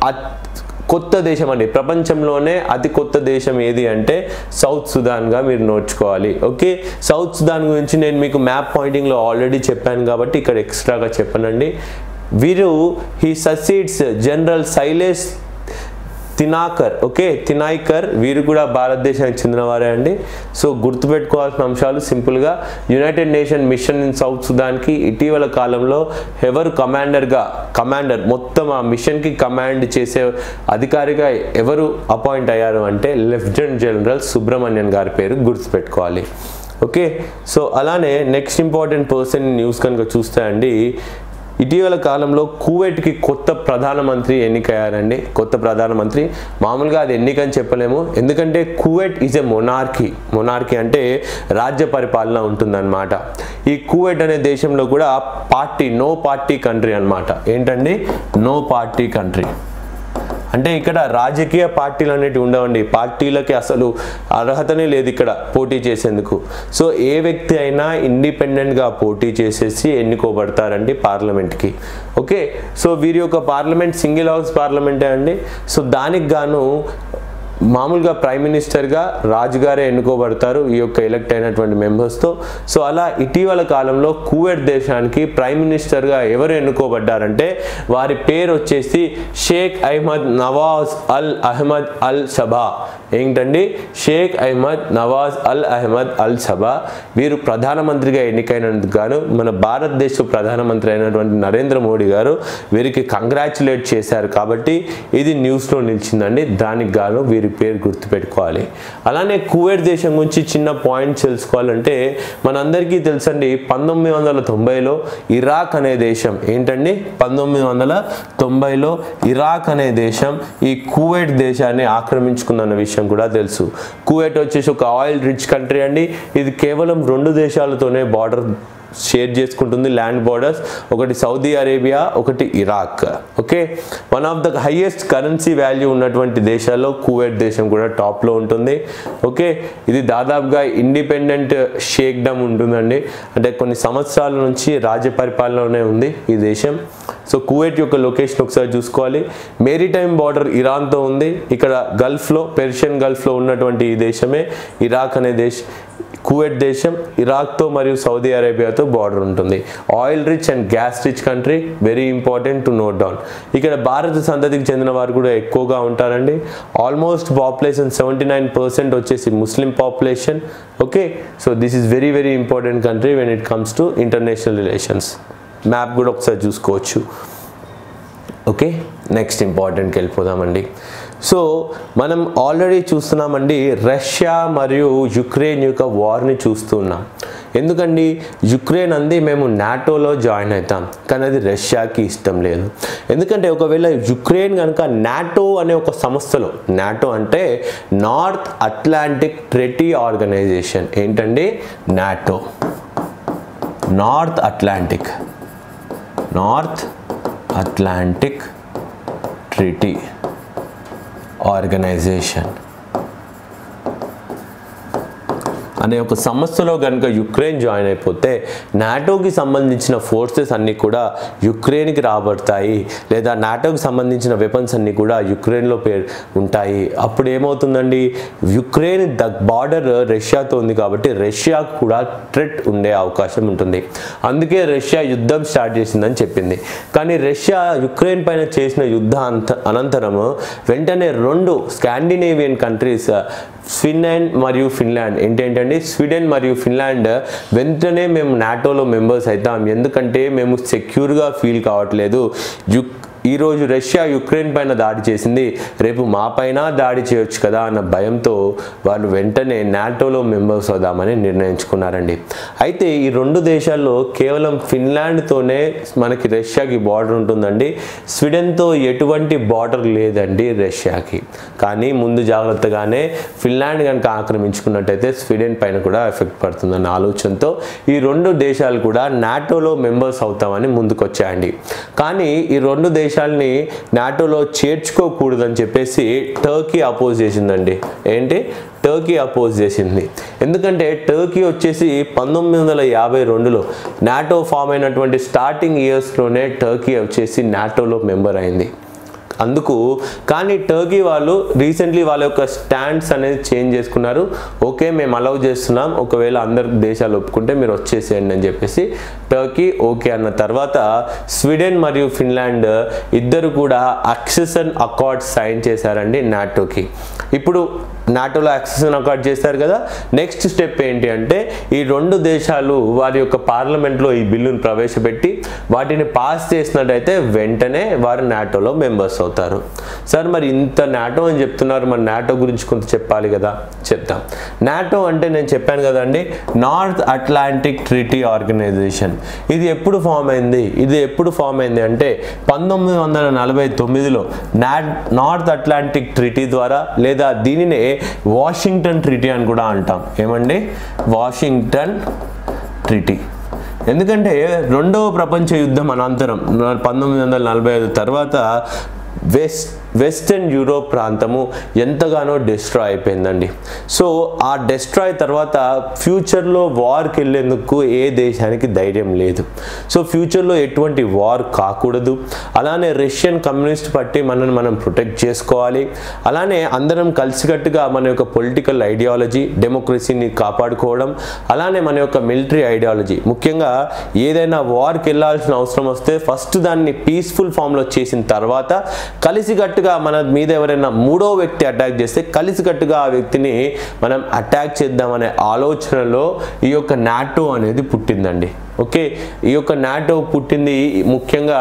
కొత్త దేశం అండి, ప్రపంచంలోనే అతి కొత్త దేశం ఏది అంటే సౌత్ సుదాన్గా మీరు నోచుకోవాలి. ఓకే, సౌత్ సుదాన్ గురించి నేను మీకు మ్యాప్ పాయింటింగ్లో ఆల్రెడీ చెప్పాను కాబట్టి ఇక్కడ ఎక్స్ట్రాగా చెప్పనండి. వీరు he succeeds general Shailesh Tinaikar. Okay, Tinaikar వీరు కూడా భారతదేశానికి చెందినవారే అండి. సో గుర్తుపెట్టుకోవాల్సిన అంశాలు సింపుల్గా, United Nation Mission in South సుదాన్కి ఇటీవల కాలంలో ఎవరు కమాండర్గా కమాండర్ మొత్తం ఆ మిషన్కి కమాండ్ చేసే అధికారిగా ఎవరు అపాయింట్ అయ్యారు అంటే లెఫ్టినెంట్ జనరల్ సుబ్రహ్మణ్యన్ గారి పేరు గుర్తుపెట్టుకోవాలి. ఓకే, సో అలానే నెక్స్ట్ ఇంపార్టెంట్ పర్సన్ న్యూస్ కనుక చూస్తే అండి, ఇటీవల కాలంలో కువైట్కి కొత్త ప్రధానమంత్రి ఎన్నికయ్యారండి. కొత్త ప్రధానమంత్రి మామూలుగా అది ఎన్నికని చెప్పలేము, ఎందుకంటే Kuwait is a monarchy. Monarchy అంటే రాజ్య పరిపాలన ఉంటుందన్నమాట. ఈ కువైట్ అనే దేశంలో కూడా పార్టీ నో పార్టీ కంట్రీ అన్నమాట. ఏంటండి నో పార్టీ కంట్రీ అంటే ఇక్కడ రాజకీయ పార్టీలు అనేవి ఉండవండి, పార్టీలకి అసలు అర్హతనే లేదు ఇక్కడ పోటీ చేసేందుకు. సో ఏ వ్యక్తి అయినా ఇండిపెండెంట్గా పోటీ చేసేసి ఎన్నుకోబడతారండి పార్లమెంట్కి. ఓకే, సో వీరి యొక్క పార్లమెంట్ సింగిల్ హౌస్ పార్లమెంటే అండి. సో దానికి గాను మామూలుగా ప్రైమ్ మినిస్టర్గా రాజుగారే ఎన్నుకోబడతారు ఈ యొక్క ఎలక్ట్ అయినటువంటి మెంబర్స్తో. సో అలా ఇటీవల కాలంలో కువైట్ దేశానికి ప్రైమ్ మినిస్టర్గా ఎవరు ఎన్నుకోబడ్డారంటే వారి పేరు వచ్చేసి షేక్ అహ్మద్ నవాజ్ అల్ అహ్మద్ అల్ సబా. ఏంటండి షేక్ అహ్మద్ నవాజ్ అల్ అహ్మద్ అల్ సబా. వీరు ప్రధానమంత్రిగా ఎన్నికైనందుకు గాను మన భారతదేశ ప్రధానమంత్రి అయినటువంటి నరేంద్ర మోడీ గారు వీరికి కంగ్రాచులేట్ చేశారు కాబట్టి ఇది న్యూస్లో నిలిచిందండి. దానికి గాను వీరి పేరు గుర్తుపెట్టుకోవాలి. అలానే కువైట్ దేశం గురించి చిన్న పాయింట్ తెలుసుకోవాలంటే మనందరికీ తెలుసండి, పంతొమ్మిది వందల తొంభైలో ఇరాక్ అనే దేశం ఏంటండి పంతొమ్మిది వందల తొంభైలో ఇరాక్ అనే దేశం ఈ కువైట్ దేశాన్ని ఆక్రమించుకుందన్న విషయం కూడా తెలుసు. కువైట్ వచ్చేసి ఒక ఆయిల్ రిచ్ కంట్రీ అండి. ఇది కేవలం రెండు దేశాలతోనే బార్డర్ షేర్ చేసుకుంటుంది, ల్యాండ్ బార్డర్స్, ఒకటి సౌదీ అరేబియా, ఒకటి Iraq. Okay, one of the highest currency value ఉన్నటువంటి దేశాల్లో కువైట్ దేశం కూడా టాప్లో ఉంటుంది. ఓకే, ఇది దాదాపుగా ఇండిపెండెంట్ షేక్డమ్ ఉంటుందండి, అంటే కొన్ని సంవత్సరాల నుంచి రాజ్య పరిపాలనలోనే ఉంది ఈ దేశం. సో కువైట్ యొక్క లొకేషన్ ఒకసారి చూసుకోవాలి. మేరీటైమ్ బార్డర్ ఇరాన్తో ఉంది. ఇక్కడ గల్ఫ్లో పెర్షియన్ గల్ఫ్లో ఉన్నటువంటి ఈ దేశమే ఇరాక్ అనే దేశం. కువైట్ దేశం ఇరాక్తో మరియు సౌదీ అరేబియాతో బార్డర్ ఉంటుంది. Oil rich and gas rich country, very important to note down. ఇక్కడ భారత సంతతికి చెందిన వారు కూడా ఎక్కువగా ఉంటారండి. Almost population seventy nine percent వచ్చేసి Muslim population. Okay, so this is very very important country when it comes to international relations. Map కూడా ఒకసారి చూసుకోవచ్చు. ఓకే, నెక్స్ట్ ఇంపార్టెంట్కి వెళ్ళిపోదామండి. సో మనం ఆల్రెడీ చూస్తున్నామండి రష్యా మరియు యుక్రెయిన్ యొక్క వార్ని చూస్తున్నాం. ఎందుకండి యుక్రెయిన్ అంది మేము నాటోలో జాయిన్ అవుతాం, కానీ అది రష్యాకి ఇష్టం లేదు. ఎందుకంటే ఒకవేళ యుక్రెయిన్ కనుక నాటో అనే ఒక సంస్థలో, నాటో అంటే నార్త్ అట్లాంటిక్ ట్రెటీ ఆర్గనైజేషన్, ఏంటండి NATO, North Atlantic North Atlantic treaty organization అనే ఒక సంస్థలో కనుక యుక్రెయిన్ జాయిన్ అయిపోతే నాటోకి సంబంధించిన ఫోర్సెస్ అన్నీ కూడా యుక్రెయిన్కి రాబడతాయి, లేదా నాటోకి సంబంధించిన వెపన్స్ అన్నీ కూడా యుక్రెయిన్లో పేరు ఉంటాయి. అప్పుడు ఏమవుతుందండి, యుక్రెయిన్ ద బార్డర్ రష్యాతో ఉంది కాబట్టి రష్యాకు కూడా థ్రెట్ ఉండే అవకాశం ఉంటుంది. అందుకే రష్యా యుద్ధం స్టార్ట్ చేసిందని చెప్పింది. కానీ రష్యా యుక్రెయిన్ పైన చేసిన యుద్ధ అంత అనంతరము వెంటనే రెండు స్కాండినేవియన్ కంట్రీస్ స్వీడన్ మరియు ఫిన్లాండ్ ఏంటంటే స్వీడన్ మరియు ఫిన్లాండ్ వెంటనే మేము నాటోలో మెంబర్స్ అవుతాం, ఎందుకంటే మేము సెక్యూర్గా ఫీల్ కావట్లేదు, యుక్ ఈరోజు రష్యా యుక్రెయిన్ పైన దాడి చేసింది, రేపు మా పైన దాడి చేయొచ్చు కదా అన్న భయంతో వాళ్ళు వెంటనే నాటోలో మెంబర్స్ అవుదామని నిర్ణయించుకున్నారండి. అయితే ఈ రెండు దేశాల్లో కేవలం ఫిన్లాండ్తోనే మనకి రష్యాకి బార్డర్ ఉంటుందండి. స్వీడన్తో ఎటువంటి బార్డర్ లేదండి రష్యాకి. కానీ ముందు జాగ్రత్తగానే ఫిన్లాండ్ కనుక ఆక్రమించుకున్నట్టయితే స్వీడన్ పైన కూడా ఎఫెక్ట్ పడుతుందన్న ఆలోచనతో ఈ రెండు దేశాలు కూడా నాటోలో మెంబర్స్ అవుతామని ముందుకొచ్చాయండి. కానీ ఈ రెండు దేశాలని నాటోలో చేర్చుకోకూడదని చెప్పేసి టర్కీ అపోజ్ చేసిందండి. ఏంటి? టర్కీ అపోజ్ చేసింది. ఎందుకంటే టర్కీ వచ్చేసి పంతొమ్మిది వందల యాభై రెండులో నాటో ఫామ్ అయినటువంటి స్టార్టింగ్ ఇయర్స్లోనే టర్కీ వచ్చేసి నాటోలో మెంబర్ అయింది. అందుకు కానీ టర్కీ వాళ్ళు రీసెంట్లీ వాళ్ళ యొక్క స్టాండ్స్ అనేది చేంజ్ చేసుకున్నారు. ఓకే, మేము అలౌ చేస్తున్నాం, ఒకవేళ అందరు దేశాలు ఒప్పుకుంటే మీరు వచ్చేసేయండి అని చెప్పేసి టర్కీ ఓకే అన్న తర్వాత స్వీడన్ మరియు ఫిన్లాండ్ ఇద్దరు కూడా అక్సెషన్ అకార్డ్ సైన్ చేశారండి నాటోకి. ఇప్పుడు నాటోలో అక్సెషన్ అకార్డ్ చేశారు కదా, నెక్స్ట్ స్టెప్ ఏంటి అంటే ఈ రెండు దేశాలు వారి యొక్క పార్లమెంట్లో ఈ బిల్లును ప్రవేశపెట్టి వాటిని పాస్ చేసినట్టయితే వెంటనే వారు నాటోలో మెంబర్స్ అవుతారు. సార్ మరి ఇంత నాటో అని చెప్తున్నారు, మరి నాటో గురించి కొంత చెప్పాలి కదా, చెప్తాం. నాటో అంటే నేను చెప్పాను కదండి, నార్త్ అట్లాంటిక్ ట్రీటీ ఆర్గనైజేషన్. ఇది ఎప్పుడు ఫామ్ అయింది ఇది ఎప్పుడు ఫామ్ అయింది అంటే పంతొమ్మిది వందల నలభై తొమ్మిదిలో నాట్ నార్త్ అట్లాంటిక్ ట్రీటీ ద్వారా, లేదా దీనినే వాషింగ్టన్ ట్రీటీ అని కూడా అంటాం. ఏమండి? Washington treaty. ఎందుకంటే రెండవ ప్రపంచ యుద్ధం అనంతరం పంతొమ్మిది వందల నలభై ఐదు తర్వాత వెస్ట్ వెస్టర్న్ యూరోప్ ప్రాంతము ఎంతగానో డిస్ట్రాయ్ అయిపోయిందండి. సో ఆ డిస్ట్రాయ్ తర్వాత ఫ్యూచర్లో వార్కి వెళ్ళేందుకు ఏ దేశానికి ధైర్యం లేదు. సో ఫ్యూచర్లో ఎటువంటి వార్ కాకూడదు, అలానే రష్యన్ కమ్యూనిస్ట్ పార్టీ మనల్ని మనం ప్రొటెక్ట్ చేసుకోవాలి, అలానే అందరం కలిసికట్టుగా మన యొక్క పొలిటికల్ ఐడియాలజీ డెమోక్రసీని కాపాడుకోవడం, అలానే మన యొక్క మిలిటరీ ఐడియాలజీ, ముఖ్యంగా ఏదైనా వార్కి వెళ్ళాల్సిన అవసరం వస్తే ఫస్ట్ దాన్ని పీస్ఫుల్ ఫామ్లో చేసిన తర్వాత కలిసికట్టుగా మన మీద ఎవరైనా మూడో వ్యక్తి అటాక్ చేస్తే కలిసికట్టుగా ఆ వ్యక్తిని మనం అటాక్ చేద్దామనే ఆలోచనలో ఈ యొక్క నాటో అనేది పుట్టిందండి. ఓకే, ఈ యొక్క నాటో పుట్టింది ముఖ్యంగా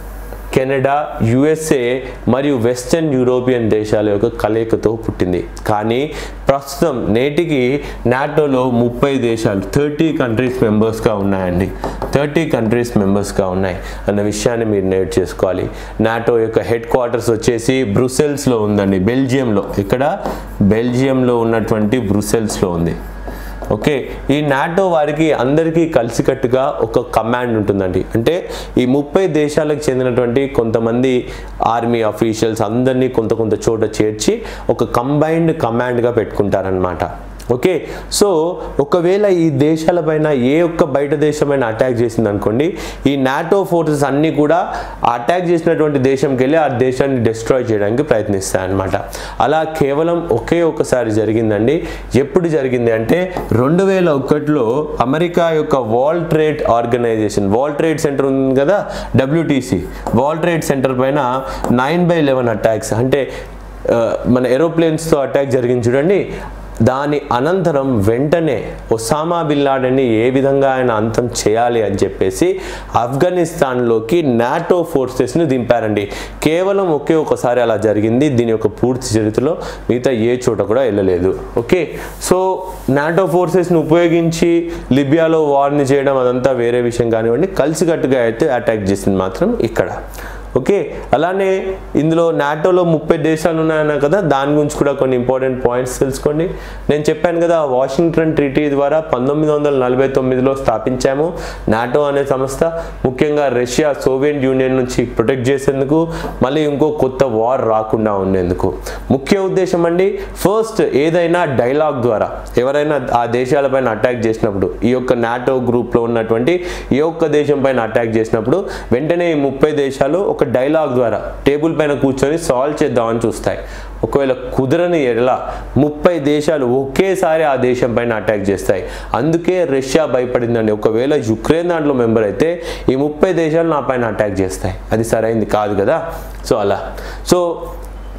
కెనడా, యుఎస్ఏ మరియు వెస్టర్న్ యూరోపియన్ దేశాల యొక్క కలయికతో పుట్టింది. కానీ ప్రస్తుతం నేటికి నాటోలో ముప్పై దేశాలు థర్టీ కంట్రీస్ మెంబర్స్గా ఉన్నాయండి. థర్టీ కంట్రీస్ మెంబర్స్గా ఉన్నాయి అన్న విషయాన్ని మీరు నోట్ చేసుకోవాలి. నాటో యొక్క హెడ్ క్వార్టర్స్ వచ్చేసి బ్రుసెల్స్లో ఉందండి, బెల్జియంలో. ఇక్కడ బెల్జియంలో ఉన్నటువంటి బ్రుసెల్స్లో ఉంది. ఓకే, ఈ నాటో వారికి అందరికీ కలిసికట్టుగా ఒక కమాండ్ ఉంటుందండి. అంటే ఈ ముప్పై దేశాలకు చెందినటువంటి కొంతమంది ఆర్మీ అఫీషియల్స్ అందరినీ కొంత కొంత చోట చేర్చి ఒక కంబైన్డ్ కమాండ్గా పెట్టుకుంటారనమాట. ఓకే, సో ఒకవేళ ఈ దేశాలపైన ఏ ఒక్క బయట దేశమైనా అటాక్ చేసింది అనుకోండి, ఈ నాటో ఫోర్సెస్ అన్నీ కూడా అటాక్ చేసినటువంటి దేశంకి వెళ్ళి ఆ దేశాన్ని డిస్ట్రాయ్ చేయడానికి ప్రయత్నిస్తాయి అన్నమాట. అలా కేవలం ఒకే ఒకసారి జరిగిందండి. ఎప్పుడు జరిగింది అంటే రెండు వేల ఒకటిలో అమెరికా యొక్క world trade organization, world trade center ఉంది కదా డబ్ల్యూటీసీ, వరల్డ్ ట్రేడ్ సెంటర్ పైన నైన్ బై లెవెన్ అటాక్స్ అంటే మన ఏరోప్లేన్స్తో అటాక్ జరిగింది చూడండి. దాని అనంతరం వెంటనే ఒసామా బిన్ లాడెన్ని ఏ విధంగా ఆయన అంతం చేయాలి అని చెప్పేసి ఆఫ్ఘనిస్తాన్లోకి నాటో ఫోర్సెస్ని దింపారండి. కేవలం ఒకే ఒకసారి అలా జరిగింది. దీని యొక్క పూర్తి చరిత్రలో మిగతా ఏ చోట కూడా వెళ్ళలేదు. ఓకే, సో నాటో ఫోర్సెస్ని ఉపయోగించి లిబియాలో వార్ని చేయడం అదంతా వేరే విషయం కానివ్వండి, కలిసికట్టుగా అయితే అటాక్ చేసింది మాత్రం ఇక్కడ. ఓకే, అలానే ఇందులో నాటోలో ముప్పై దేశాలు ఉన్నాయన్నా కదా, దాని గురించి కూడా కొన్ని ఇంపార్టెంట్ పాయింట్స్ తెలుసుకోండి. నేను చెప్పాను కదా, వాషింగ్టన్ ట్రీటీ ద్వారా పంతొమ్మిది వందల నలభై తొమ్మిదిలో స్థాపించాము నాటో అనే సంస్థ. ముఖ్యంగా రష్యా సోవియట్ యూనియన్ నుంచి ప్రొటెక్ట్ చేసేందుకు, మళ్ళీ ఇంకో కొత్త వార్ రాకుండా ఉండేందుకు. ముఖ్య ఉద్దేశం అండి, ఫస్ట్ ఏదైనా డైలాగ్ ద్వారా ఎవరైనా ఆ దేశాలపైన అటాక్ చేసినప్పుడు, ఈ యొక్క నాటో గ్రూప్లో ఉన్నటువంటి ఏ ఒక్క దేశం పైన అటాక్ చేసినప్పుడు వెంటనే ఈ ముప్పై దేశాలు ఒక డైలాగ్ ద్వారా టేబుల్ పైన కూర్చొని సాల్వ్ చేద్దామని చూస్తాయి. ఒకవేళ కుదరని ఎడల ముప్పై దేశాలు ఒకేసారి ఆ దేశం పైన అటాక్ చేస్తాయి. అందుకే రష్యా భయపడిందండి. ఒకవేళ యుక్రెయిన్ దాంట్లో మెంబర్ అయితే ఈ ముప్పై దేశాలు నా పైన అటాక్ చేస్తాయి, అది సరైంది కాదు కదా. సో అలా సో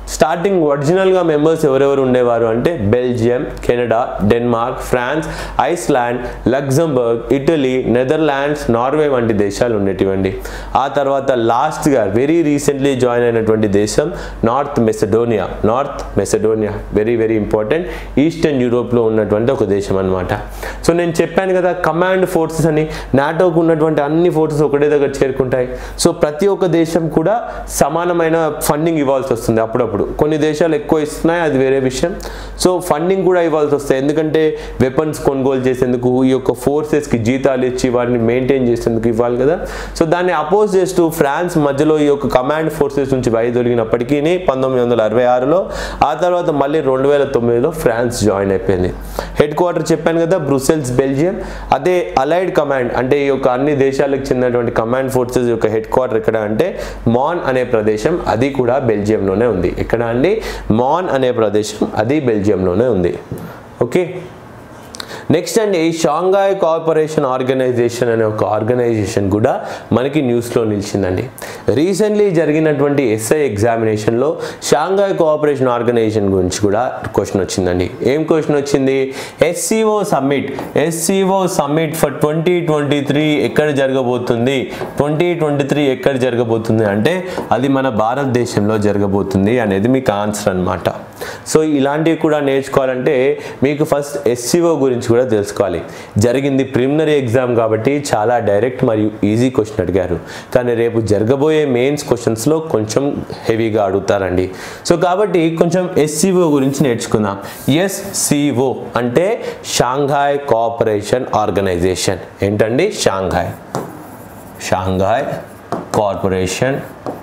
స్టార్టింగ్ ఒరిజినల్గా మెంబర్స్ ఎవరెవరు ఉండేవారు అంటే Belgium, Canada, Denmark, France, Iceland, Luxembourg, Italy, Netherlands, Norway వంటి దేశాలు ఉండేటివండి. ఆ తర్వాత లాస్ట్గా వెరీ రీసెంట్లీ జాయిన్ అయినటువంటి దేశం north Macedonia. North Macedonia very very important, eastern యూరోప్లో ఉన్నటువంటి ఒక దేశం అనమాట. సో నేను చెప్పాను కదా కమాండ్ ఫోర్సెస్ అని, నాటోకు ఉన్నటువంటి అన్ని ఫోర్సెస్ ఒకటే దగ్గర చేరుకుంటాయి. సో ప్రతి ఒక్క దేశం కూడా సమానమైన ఫండింగ్ ఇవ్వాల్సి వస్తుంది. అప్పుడప్పుడు కొన్ని దేశాలు ఎక్కువ ఇస్తున్నాయి, అది వేరే విషయం. సో ఫండింగ్ కూడా ఇవ్వాల్సి వస్తాయి, ఎందుకంటే వెపన్స్ కొనుగోలు చేసేందుకు, ఈ యొక్క ఫోర్సెస్కి జీతాలు ఇచ్చి వాటిని మెయింటైన్ చేసేందుకు ఇవ్వాలి కదా. సో దాన్ని అపోజ్ చేస్తూ ఫ్రాన్స్ మధ్యలో ఈ యొక్క కమాండ్ ఫోర్సెస్ నుంచి వైదొలిగినప్పటికీ పంతొమ్మిది వందల అరవై ఆరులో ఆ తర్వాత మళ్ళీ రెండు వేల తొమ్మిదిలో ఫ్రాన్స్ జాయిన్ అయిపోయింది. హెడ్ క్వార్టర్ చెప్పాను కదా బ్రుసెల్స్, బెల్జియం. అదే అలైడ్ కమాండ్ అంటే ఈ యొక్క అన్ని దేశాలకు చెందినటువంటి కమాండ్ ఫోర్సెస్ యొక్క హెడ్ క్వార్టర్ ఎక్కడ అంటే మాన్ అనే ప్రదేశం, అది కూడా బెల్జియంలోనే ఉంది. ఎక్కడ అండి? మాన్ అనే ప్రదేశం, అది బెల్జియంలోనే ఉంది. ఓకే, నెక్స్ట్ అండి షాంఘాయ్ కోఆపరేషన్ ఆర్గనైజేషన్ అనే ఒక ఆర్గనైజేషన్ కూడా మనకి న్యూస్లో నిలిచిందండి. రీసెంట్లీ జరిగినటువంటి ఎస్ఐ ఎగ్జామినేషన్లో షాంఘాయ్ కోఆపరేషన్ ఆర్గనైజేషన్ గురించి కూడా క్వశ్చన్ వచ్చిందండి. ఏం క్వశ్చన్ వచ్చింది? SCO summit SCO summit for twenty twenty three ఎక్కడ జరగబోతుంది? ట్వంటీ ట్వంటీ త్రీ ఎక్కడ జరగబోతుంది అంటే అది మన భారతదేశంలో జరగబోతుంది అనేది మీకు ఆన్సర్ అనమాట. సో ఇలాంటివి కూడా నేర్చుకోవాలంటే మీకు ఫస్ట్ ఎస్సీఓ గురించి కూడా తెలుసుకోవాలి. జరిగింది ప్రిలిమినరీ ఎగ్జామ్ కాబట్టి చాలా డైరెక్ట్ మరియు ఈజీ క్వశ్చన్ అడిగారు, కానీ రేపు జరగబోయే మెయిన్స్ క్వశ్చన్స్లో కొంచెం హెవీగా అడుగుతారండి. సో కాబట్టి కొంచెం ఎస్సీఓ గురించి నేర్చుకుందాం. ఎస్సీఓ అంటే షాంఘాయ్ కోఆపరేషన్ ఆర్గనైజేషన్. ఏంటండి? Shanghai Shanghai cooperation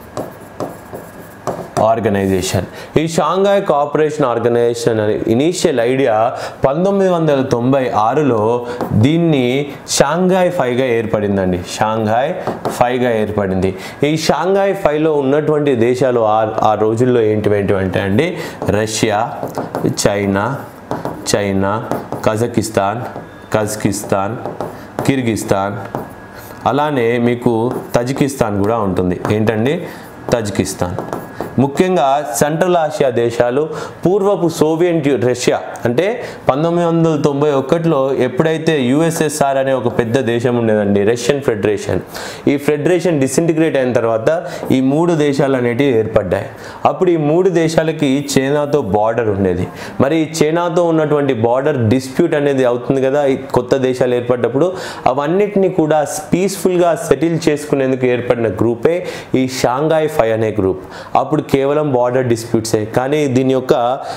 organization. ఈ షాంఘాయ్ కోఆపరేషన్ ఆర్గనైజేషన్ అనే ఇనీషియల్ ఐడియా పంతొమ్మిది వందల తొంభై ఆరులో దీన్ని షాంఘాయ్ ఫైవ్గా ఏర్పడిందండి. షాంఘాయ్ ఫైవ్గా ఏర్పడింది. ఈ షాంఘాయ్ ఫైవ్లో ఉన్నటువంటి దేశాలు ఆ ఆ రోజుల్లో ఏంటివేంటివంటే అండి Russia, China China Kazakhstan Kazakhstan Kyrgyzstan, అలానే మీకు తజికిస్తాన్ కూడా ఉంటుంది. ఏంటండి? తజికిస్తాన్. ముఖ్యంగా సెంట్రల్ ఆసియా దేశాలు, పూర్వపు సోవియట్ రష్యా అంటే పంతొమ్మిది వందల తొంభై ఒకటిలో ఎప్పుడైతే యుఎస్ఎస్ఆర్ అనే ఒక పెద్ద దేశం ఉండేదండి, రష్యన్ ఫెడరేషన్. ఈ ఫెడరేషన్ డిసింటిగ్రేట్ అయిన తర్వాత ఈ మూడు దేశాలు అనేటివి ఏర్పడ్డాయి. అప్పుడు ఈ మూడు దేశాలకి చైనాతో బార్డర్ ఉండేది. మరి చైనాతో ఉన్నటువంటి బార్డర్ డిస్ప్యూట్ అనేది అవుతుంది కదా ఈ కొత్త దేశాలు ఏర్పడ్డప్పుడు, అవన్నిటిని కూడా పీస్ఫుల్గా సెటిల్ చేసుకునేందుకు ఏర్పడిన గ్రూపే ఈ షాంఘాయ్ ఫైవ్ అనే గ్రూప్. అప్పుడు కేవలం బార్డర్ డిస్ప్యూట్సే, కానీ దీని యొక్క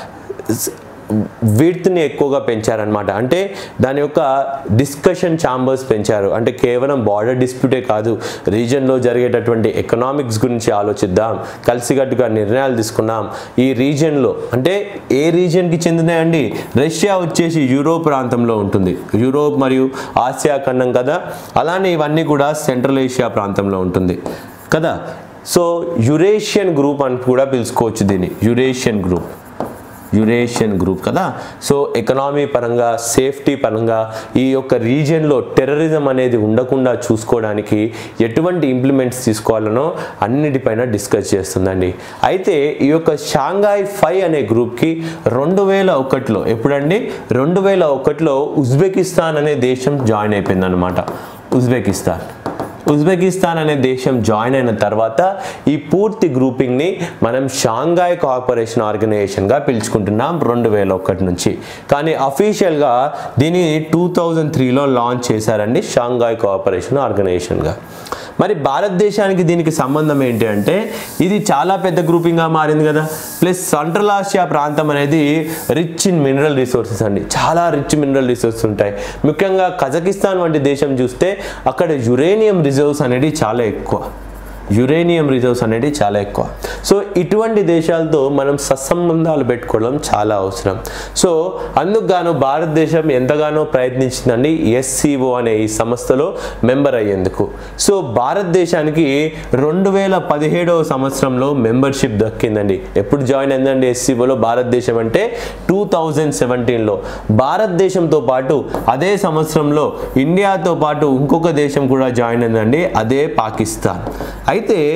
విడ్త్ని ఎక్కువగా పెంచారనమాట. అంటే దాని యొక్క డిస్కషన్ ఛాంబర్స్ పెంచారు. అంటే కేవలం బార్డర్ డిస్ప్యూటే కాదు, రీజియన్లో జరిగేటటువంటి ఎకనామిక్స్ గురించి ఆలోచిద్దాం, కలిసికట్టుగా నిర్ణయాలు తీసుకున్నాం. ఈ రీజియన్లో అంటే ఏ రీజియన్కి చెందినాయండి? రష్యా వచ్చేసి యూరోప్ ప్రాంతంలో ఉంటుంది, యూరోప్ మరియు ఆసియా ఖండం కదా. అలానే ఇవన్నీ కూడా సెంట్రల్ ఏషియా ప్రాంతంలో ఉంటుంది కదా. సో యురేషియన్ గ్రూప్ అని కూడా పిలుచుకోవచ్చు దీన్ని, యురేషియన్ గ్రూప్ యురేషియన్ గ్రూప్ కదా. సో ఎకనామీ పరంగా, సేఫ్టీ పరంగా ఈ యొక్క రీజియన్లో టెర్రరిజం అనేది ఉండకుండా చూసుకోవడానికి ఎటువంటి ఇంప్లిమెంట్స్ తీసుకోవాలనో అన్నిటిపైన డిస్కస్ చేస్తుందండి. అయితే ఈ యొక్క షాంఘాయ్ ఫైవ్ అనే గ్రూప్కి రెండు వేల ఒకటిలో ఎప్పుడండి రెండు వేల ఒకటిలో ఉజ్బెకిస్తాన్ అనే దేశం జాయిన్ అయిపోయింది అనమాట. ఉజ్బెకిస్తాన్ ఉజ్బెకిస్తాన్ అనే దేశం జాయిన్ అయిన తర్వాత ఈ పూర్తి గ్రూపింగ్ని మనం షాంఘాయ్ కోఆపరేషన్ ఆర్గనైజేషన్గా పిలుచుకుంటున్నాం రెండు వేల ఒకటి నుంచి. కానీ అఫీషియల్గా దీన్ని టూ థౌజండ్ త్రీలో లాంచ్ చేశారండి షాంఘాయ్ కోఆపరేషన్ ఆర్గనైజేషన్గా. మరి భారతదేశానికి దీనికి సంబంధం ఏంటి అంటే ఇది చాలా పెద్ద గ్రూపింగ్గా మారింది కదా. ప్లస్ సెంట్రల్ ఆసియా ప్రాంతం అనేది రిచ్ ఇన్ మినరల్ రిసోర్సెస్ అండి, చాలా రిచ్ మినరల్ రిసోర్సెస్ ఉంటాయి. ముఖ్యంగా కజకిస్తాన్ వంటి దేశం చూస్తే అక్కడ యురేనియం రిజర్వ్స్ అనేది చాలా ఎక్కువ, యురేనియం రిజర్వ్స్ అనేది చాలా ఎక్కువ. సో ఇటువంటి దేశాలతో మనం సత్సంబంధాలు పెట్టుకోవడం చాలా అవసరం. సో అందుకు గాను భారతదేశం ఎంతగానో ప్రయత్నించిందండి ఎస్సీఓ అనే ఈ సంస్థలో మెంబర్ అయ్యేందుకు. సో భారతదేశానికి రెండు వేల పదిహేడవ సంవత్సరంలో మెంబర్షిప్ దక్కిందండి. ఎప్పుడు జాయిన్ అయిందండి ఎస్సీఓలో భారతదేశం అంటే టూ థౌజండ్ సెవెంటీన్లో. భారతదేశంతో పాటు అదే సంవత్సరంలో ఇండియాతో పాటు ఇంకొక దేశం కూడా జాయిన్ అయిందండి, అదే పాకిస్తాన్. అయితే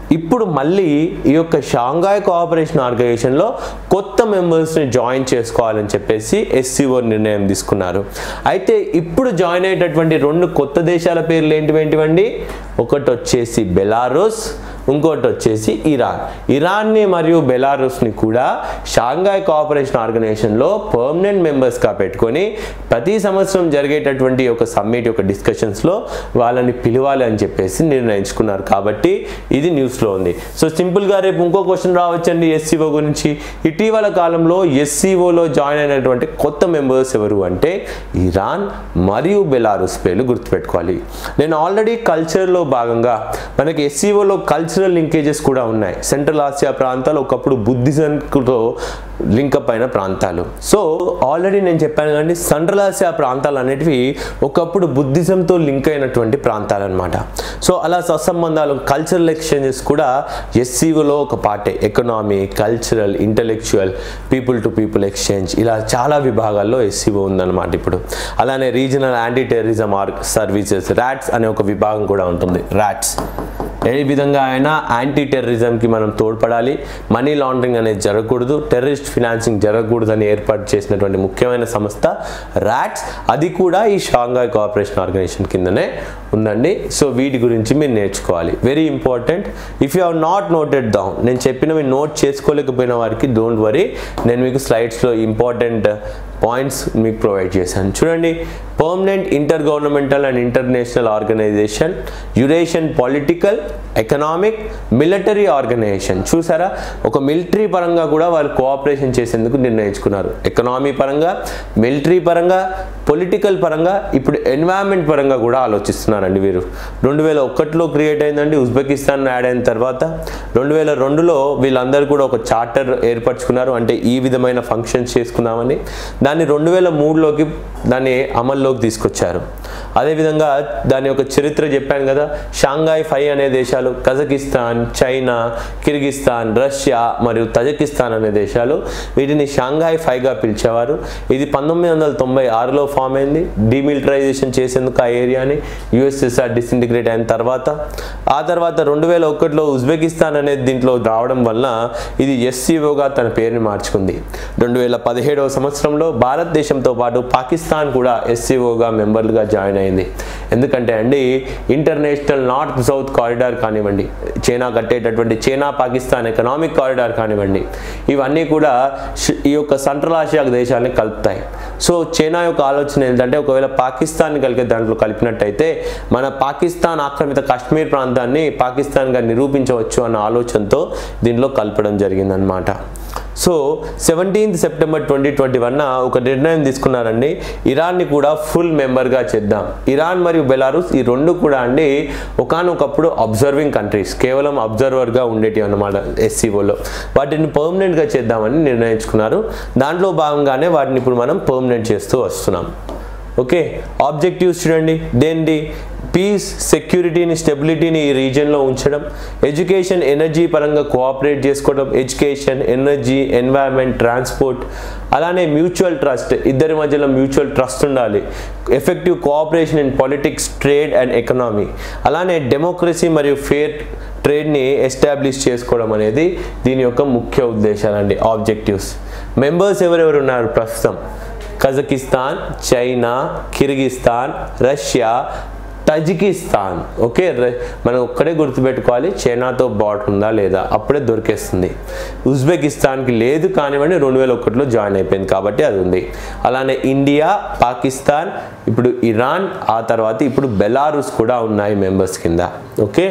ఇప్పుడు మళ్ళీ ఈ యొక్క షాంఘాయ్ కోఆపరేషన్ ఆర్గనైజేషన్లో కొత్త మెంబర్స్ని జాయిన్ చేసుకోవాలని చెప్పేసి ఎస్సీఓ నిర్ణయం తీసుకున్నారు. అయితే ఇప్పుడు జాయిన్ అయ్యేటటువంటి రెండు కొత్త దేశాల పేర్లు ఏంటివేంటివండి? ఒకటి వచ్చేసి బెలారస్, ఇంకోటి వచ్చేసి ఇరాన్. ఇరాన్ని మరియు బెలారస్ని కూడా షాంఘాయ్ కోఆపరేషన్ ఆర్గనైజేషన్లో పర్మనెంట్ మెంబర్స్గా పెట్టుకొని ప్రతి సంవత్సరం జరిగేటటువంటి ఒక సమ్మిట్ యొక్క డిస్కషన్స్లో వాళ్ళని పిలవాలి అని చెప్పేసి నిర్ణయించుకున్నారు. కాబట్టి ఇది న్యూస్లో ఉంది. సో సింపుల్గా రేపు ఇంకో క్వశ్చన్ రావచ్చండి ఎస్సీఓ గురించి. ఇటీవల కాలంలో ఎస్సీఓలో జాయిన్ అయినటువంటి కొత్త మెంబర్స్ ఎవరు అంటే ఇరాన్ మరియు బెలారస్ పేర్లు గుర్తుపెట్టుకోవాలి. నేను ఆల్రెడీ కల్చర్లో భాగంగా మనకి ఎస్సీఓలో కల్చరల్ లింకేజెస్ కూడా ఉన్నాయి. సెంట్రల్ ఆసియా ప్రాంతాలు ఒకప్పుడు బుద్ధిజంతో లింకప్ అయిన ప్రాంతాలు. సో ఆల్రెడీ నేను చెప్పాను కానీ సెంట్రల్ ఆసియా ప్రాంతాలు అనేటివి ఒకప్పుడు బుద్ధిజంతో లింక్ అయినటువంటి ప్రాంతాలు అనమాట. సో అలా సత్సంబంధాలు కల్చరల్ ఎక్స్చేంజెస్ కూడా ఎస్సీఓలో ఒక పార్టే. Economy, cultural, intellectual, people to people exchange, ఇలా చాలా విభాగాల్లో ఎస్సీఓ ఉందన్నమాట ఇప్పుడు. అలానే regional anti terrorism org services RATS అనే ఒక విభాగం కూడా ఉంటుంది. ర్యాట్స్ ఏ విధంగా అయినా యాంటీ టెర్రరిజంకి మనం తోడ్పడాలి, మనీ లాండరింగ్ అనేది జరగకూడదు, టెర్రరిస్ట్ ఫినాన్సింగ్ జరగకూడదు అని ఏర్పాటు చేసినటువంటి ముఖ్యమైన సంస్థ ర్యాట్స్. అది కూడా ఈ షాంఘాయ్ కోఆపరేషన్ ఆర్గనైజేషన్ కిందనే ఉందండి. సో వీటి గురించి మీరు నేర్చుకోవాలి. Very important. If you have not noted down, నేను చెప్పినవి నోట్ చేసుకోలేకపోయిన వారికి డోంట్ వరీ, నేను మీకు స్లైడ్స్లో ఇంపార్టెంట్ పాయింట్స్ మీకు ప్రొవైడ్ చేశాను. చూడండి, permanent inter governmental and international organization, Eurasian political, economic, military organization. చూసారా, ఒక మిలిటరీ పరంగా కూడా వాళ్ళు కోఆపరేషన్ చేసేందుకు నిర్ణయించుకున్నారు. ఎకనామీ పరంగా, మిలిటరీ పరంగా, పొలిటికల్ పరంగా, ఇప్పుడు ఎన్వైరన్మెంట్ పరంగా కూడా ఆలోచిస్తున్నారండి వీరు. రెండు వేల ఒకటిలో క్రియేట్ అయిందండి ఉజ్బెకిస్తాన్ యాడ్ అయిన తర్వాత. రెండు వేల రెండులో వీళ్ళందరూ కూడా ఒక చార్టర్ ఏర్పరచుకున్నారు, అంటే ఈ విధమైన ఫంక్షన్స్ చేసుకున్నామని. దాన్ని రెండు వేల మూడులోకి దాన్ని అమల్లోకి తీసుకొచ్చారు. అదేవిధంగా దాని యొక్క చరిత్ర చెప్పాను కదా, షాంఘాయ్ ఫైవ్ అనే దేశాలు కజకిస్తాన్, చైనా, కిర్గిస్తాన్, రష్యా మరియు తజకిస్తాన్ అనే దేశాలు, వీటిని షాంఘాయ్ ఫైవ్గా పిలిచేవారు. ఇది పంతొమ్మిది వందల తొంభై ఆరులో ఫామ్ అయింది. డిమిలిటరైజేషన్ చేసేందుకు ఆ ఏరియాని యుఎస్ఎస్ఆర్ డిసింటిగ్రేట్ అయిన తర్వాత. ఆ తర్వాత రెండు వేల ఒకటిలో ఉజ్బెకిస్తాన్ అనేది దీంట్లో రావడం వల్ల ఇది ఎస్సీఓగా తన పేరుని మార్చుకుంది. రెండు వేల పదిహేడవ సంవత్సరంలో భారతదేశంతో పాటు పాకిస్తాన్ కూడా ఎస్సీఓగా మెంబర్లుగా జాయిన్ అయింది. ఎందుకంటే అండి ఇంటర్నేషనల్ నార్త్ సౌత్ కారిడార్ కానివ్వండి, చైనా కట్టేటటువంటి చైనా పాకిస్తాన్ ఎకనామిక్ కారిడార్ కానివ్వండి, ఇవన్నీ కూడా ఈ యొక్క సెంట్రల్ ఆసియా దేశాలని కలుపుతాయి. సో చైనా యొక్క ఆలోచన ఏంటంటే ఒకవేళ పాకిస్తాన్ని కలిగే దాంట్లో కలిపినట్టయితే మన పాకిస్తాన్ ఆక్రమిత కాశ్మీర్ ప్రాంతాన్ని పాకిస్తాన్గా నిరూపించవచ్చు అన్న ఆలోచనతో దీనిలో కలపడం జరిగిందనమాట. So seventeenth September twenty twenty one ఒక నిర్ణయం తీసుకున్నారండి, ఇరాన్ని కూడా ఫుల్ మెంబర్గా చేద్దాం. ఇరాన్ మరియు బెలారస్ ఈ రెండు కూడా అండి ఒకానొకప్పుడు అబ్జర్వింగ్ కంట్రీస్, కేవలం అబ్జర్వర్గా ఉండేటివి అన్నమాట ఎస్సీఓలో. వాటిని పర్మనెంట్గా చేద్దామని నిర్ణయించుకున్నారు. దాంట్లో భాగంగానే వాటిని ఇప్పుడు మనం పర్మనెంట్ చేస్తూ వస్తున్నాం. ఓకే, ఆబ్జెక్టివ్స్ చూడండి, దేంటి పీస్, సెక్యూరిటీని, స్టెబిలిటీని ఈ రీజియన్లో ఉంచడం, ఎడ్యుకేషన్, ఎనర్జీ పరంగా కోఆపరేట్ చేసుకోవడం, ఎడ్యుకేషన్, ఎనర్జీ, ఎన్వైరన్మెంట్, ట్రాన్స్పోర్ట్, అలానే మ్యూచువల్ ట్రస్ట్, ఇద్దరి మధ్యలో మ్యూచువల్ ట్రస్ట్ ఉండాలి, effective cooperation in politics, trade and economy, అలానే డెమోక్రసీ మరియు ఫేర్ ట్రేడ్ని ఎస్టాబ్లిష్ చేసుకోవడం అనేది దీని యొక్క ముఖ్య ఉద్దేశాలండి, ఆబ్జెక్టివ్స్. మెంబర్స్ ఎవరెవరు ఉన్నారు ప్రస్తుతం? Kazakhstan, China, Kyrgyzstan, Russia, Tajikistan. Okay, మనం ఒక్కడే గుర్తుపెట్టుకోవాలి, చైనాతో బార్డర్ ఉందా లేదా, అప్పుడే దొరికేస్తుంది. ఉజ్బెకిస్తాన్కి లేదు కానివ్వండి, రెండు వేల ఒకటిలో జాయిన్ అయిపోయింది కాబట్టి అది ఉంది. అలానే ఇండియా, పాకిస్తాన్, ఇప్పుడు ఇరాన్, ఆ తర్వాత ఇప్పుడు బెలారస్ కూడా ఉన్నాయి మెంబర్స్ కింద. ఓకే,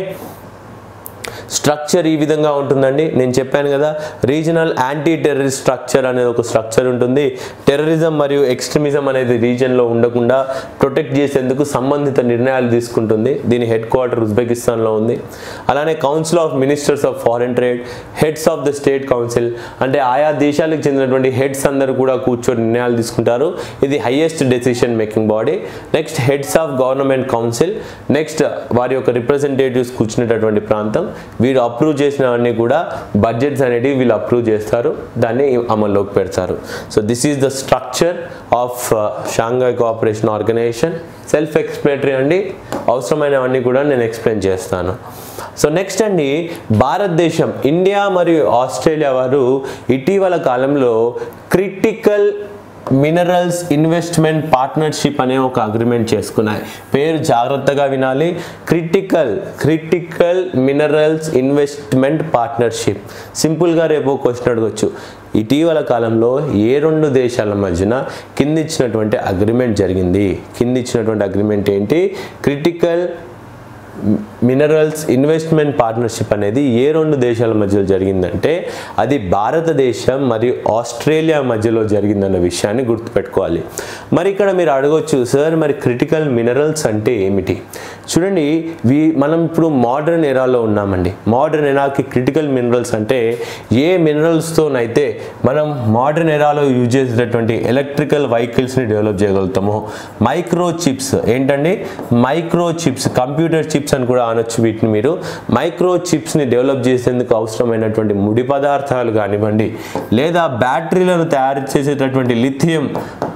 స్ట్రక్చర్ ఈ విధంగా ఉంటుందండి. నేను చెప్పాను కదా, రీజనల్ యాంటీ టెర్రరిస్ట్ స్ట్రక్చర్ అనేది ఒక స్ట్రక్చర్ ఉంటుంది. టెర్రరిజం మరియు ఎక్స్ట్రీమిజం అనేది రీజియన్లో ఉండకుండా ప్రొటెక్ట్ చేసేందుకు సంబంధిత నిర్ణయాలు తీసుకుంటుంది. దీని హెడ్ క్వార్టర్ ఉజ్బెకిస్తాన్లో ఉంది. అలానే council of ministers of foreign trade, heads of the state council, అంటే ఆయా దేశాలకు చెందినటువంటి హెడ్స్ అందరూ కూడా కూర్చొని నిర్ణయాలు తీసుకుంటారు. ఇది highest decision making body. Next heads of government council, next వారి యొక్క రిప్రజెంటేటివ్స్ కూర్చునేటటువంటి ప్రాంతం. వీరు అప్రూవ్ చేసినవన్నీ కూడా బడ్జెట్స్ అనేటివి వీళ్ళు అప్రూవ్ చేస్తారు, దాన్ని అమల్లోకి పెడతారు. So this is the structure of Shanghai cooperation organization. Self explanatory అండి, అవసరమైనవన్నీ కూడా నేను ఎక్స్ప్లెయిన్ చేస్తాను. సో నెక్స్ట్ అండి, భారతదేశం, ఇండియా మరియు ఆస్ట్రేలియా వారు ఇటీవల కాలంలో క్రిటికల్ మినరల్స్ ఇన్వెస్ట్మెంట్ పార్ట్నర్షిప్ అనే ఒక అగ్రిమెంట్ చేసుకున్నాయి. పేరు జాగ్రత్తగా వినాలి, critical critical minerals investment partnership. సింపుల్గా రేపు క్వశ్చన్ అడగొచ్చు, ఇటీవల కాలంలో ఏ రెండు దేశాల మధ్యన కింద ఇచ్చినటువంటి అగ్రిమెంట్ జరిగింది? కింద ఇచ్చినటువంటి అగ్రిమెంట్ ఏంటి? క్రిటికల్ మినరల్స్ ఇన్వెస్ట్మెంట్ పార్ట్నర్షిప్ అనేది ఏ రెండు దేశాల మధ్యలో జరిగిందంటే అది భారతదేశం మరియు ఆస్ట్రేలియా మధ్యలో జరిగిందన్న విషయాన్ని గుర్తుపెట్టుకోవాలి. మరి ఇక్కడ మీరు అడగొచ్చు, సార్ మరి క్రిటికల్ మినరల్స్ అంటే ఏమిటి? చూడండి, వి మనం ఇప్పుడు మోడర్న్ ఎరాలో ఉన్నామండి. మోడర్న్ ఎరాకి క్రిటికల్ మినరల్స్ అంటే ఏ మినరల్స్తోనైతే మనం మోడర్న్ ఎరాలో యూజ్ చేసేటటువంటి ఎలక్ట్రికల్ వెహికల్స్ని డెవలప్ చేయగలుగుతామో, మైక్రో చిప్స్ ఏంటండి? మైక్రో చిప్స్, కంప్యూటర్ చిప్స్ అని కూడా అనొచ్చు వీటిని మీరు. మైక్రో చిప్స్ని డెవలప్ చేసేందుకు అవసరమైనటువంటి ముడి పదార్థాలు కానివ్వండి, లేదా బ్యాటరీలను తయారు చేసేటటువంటి లిథియం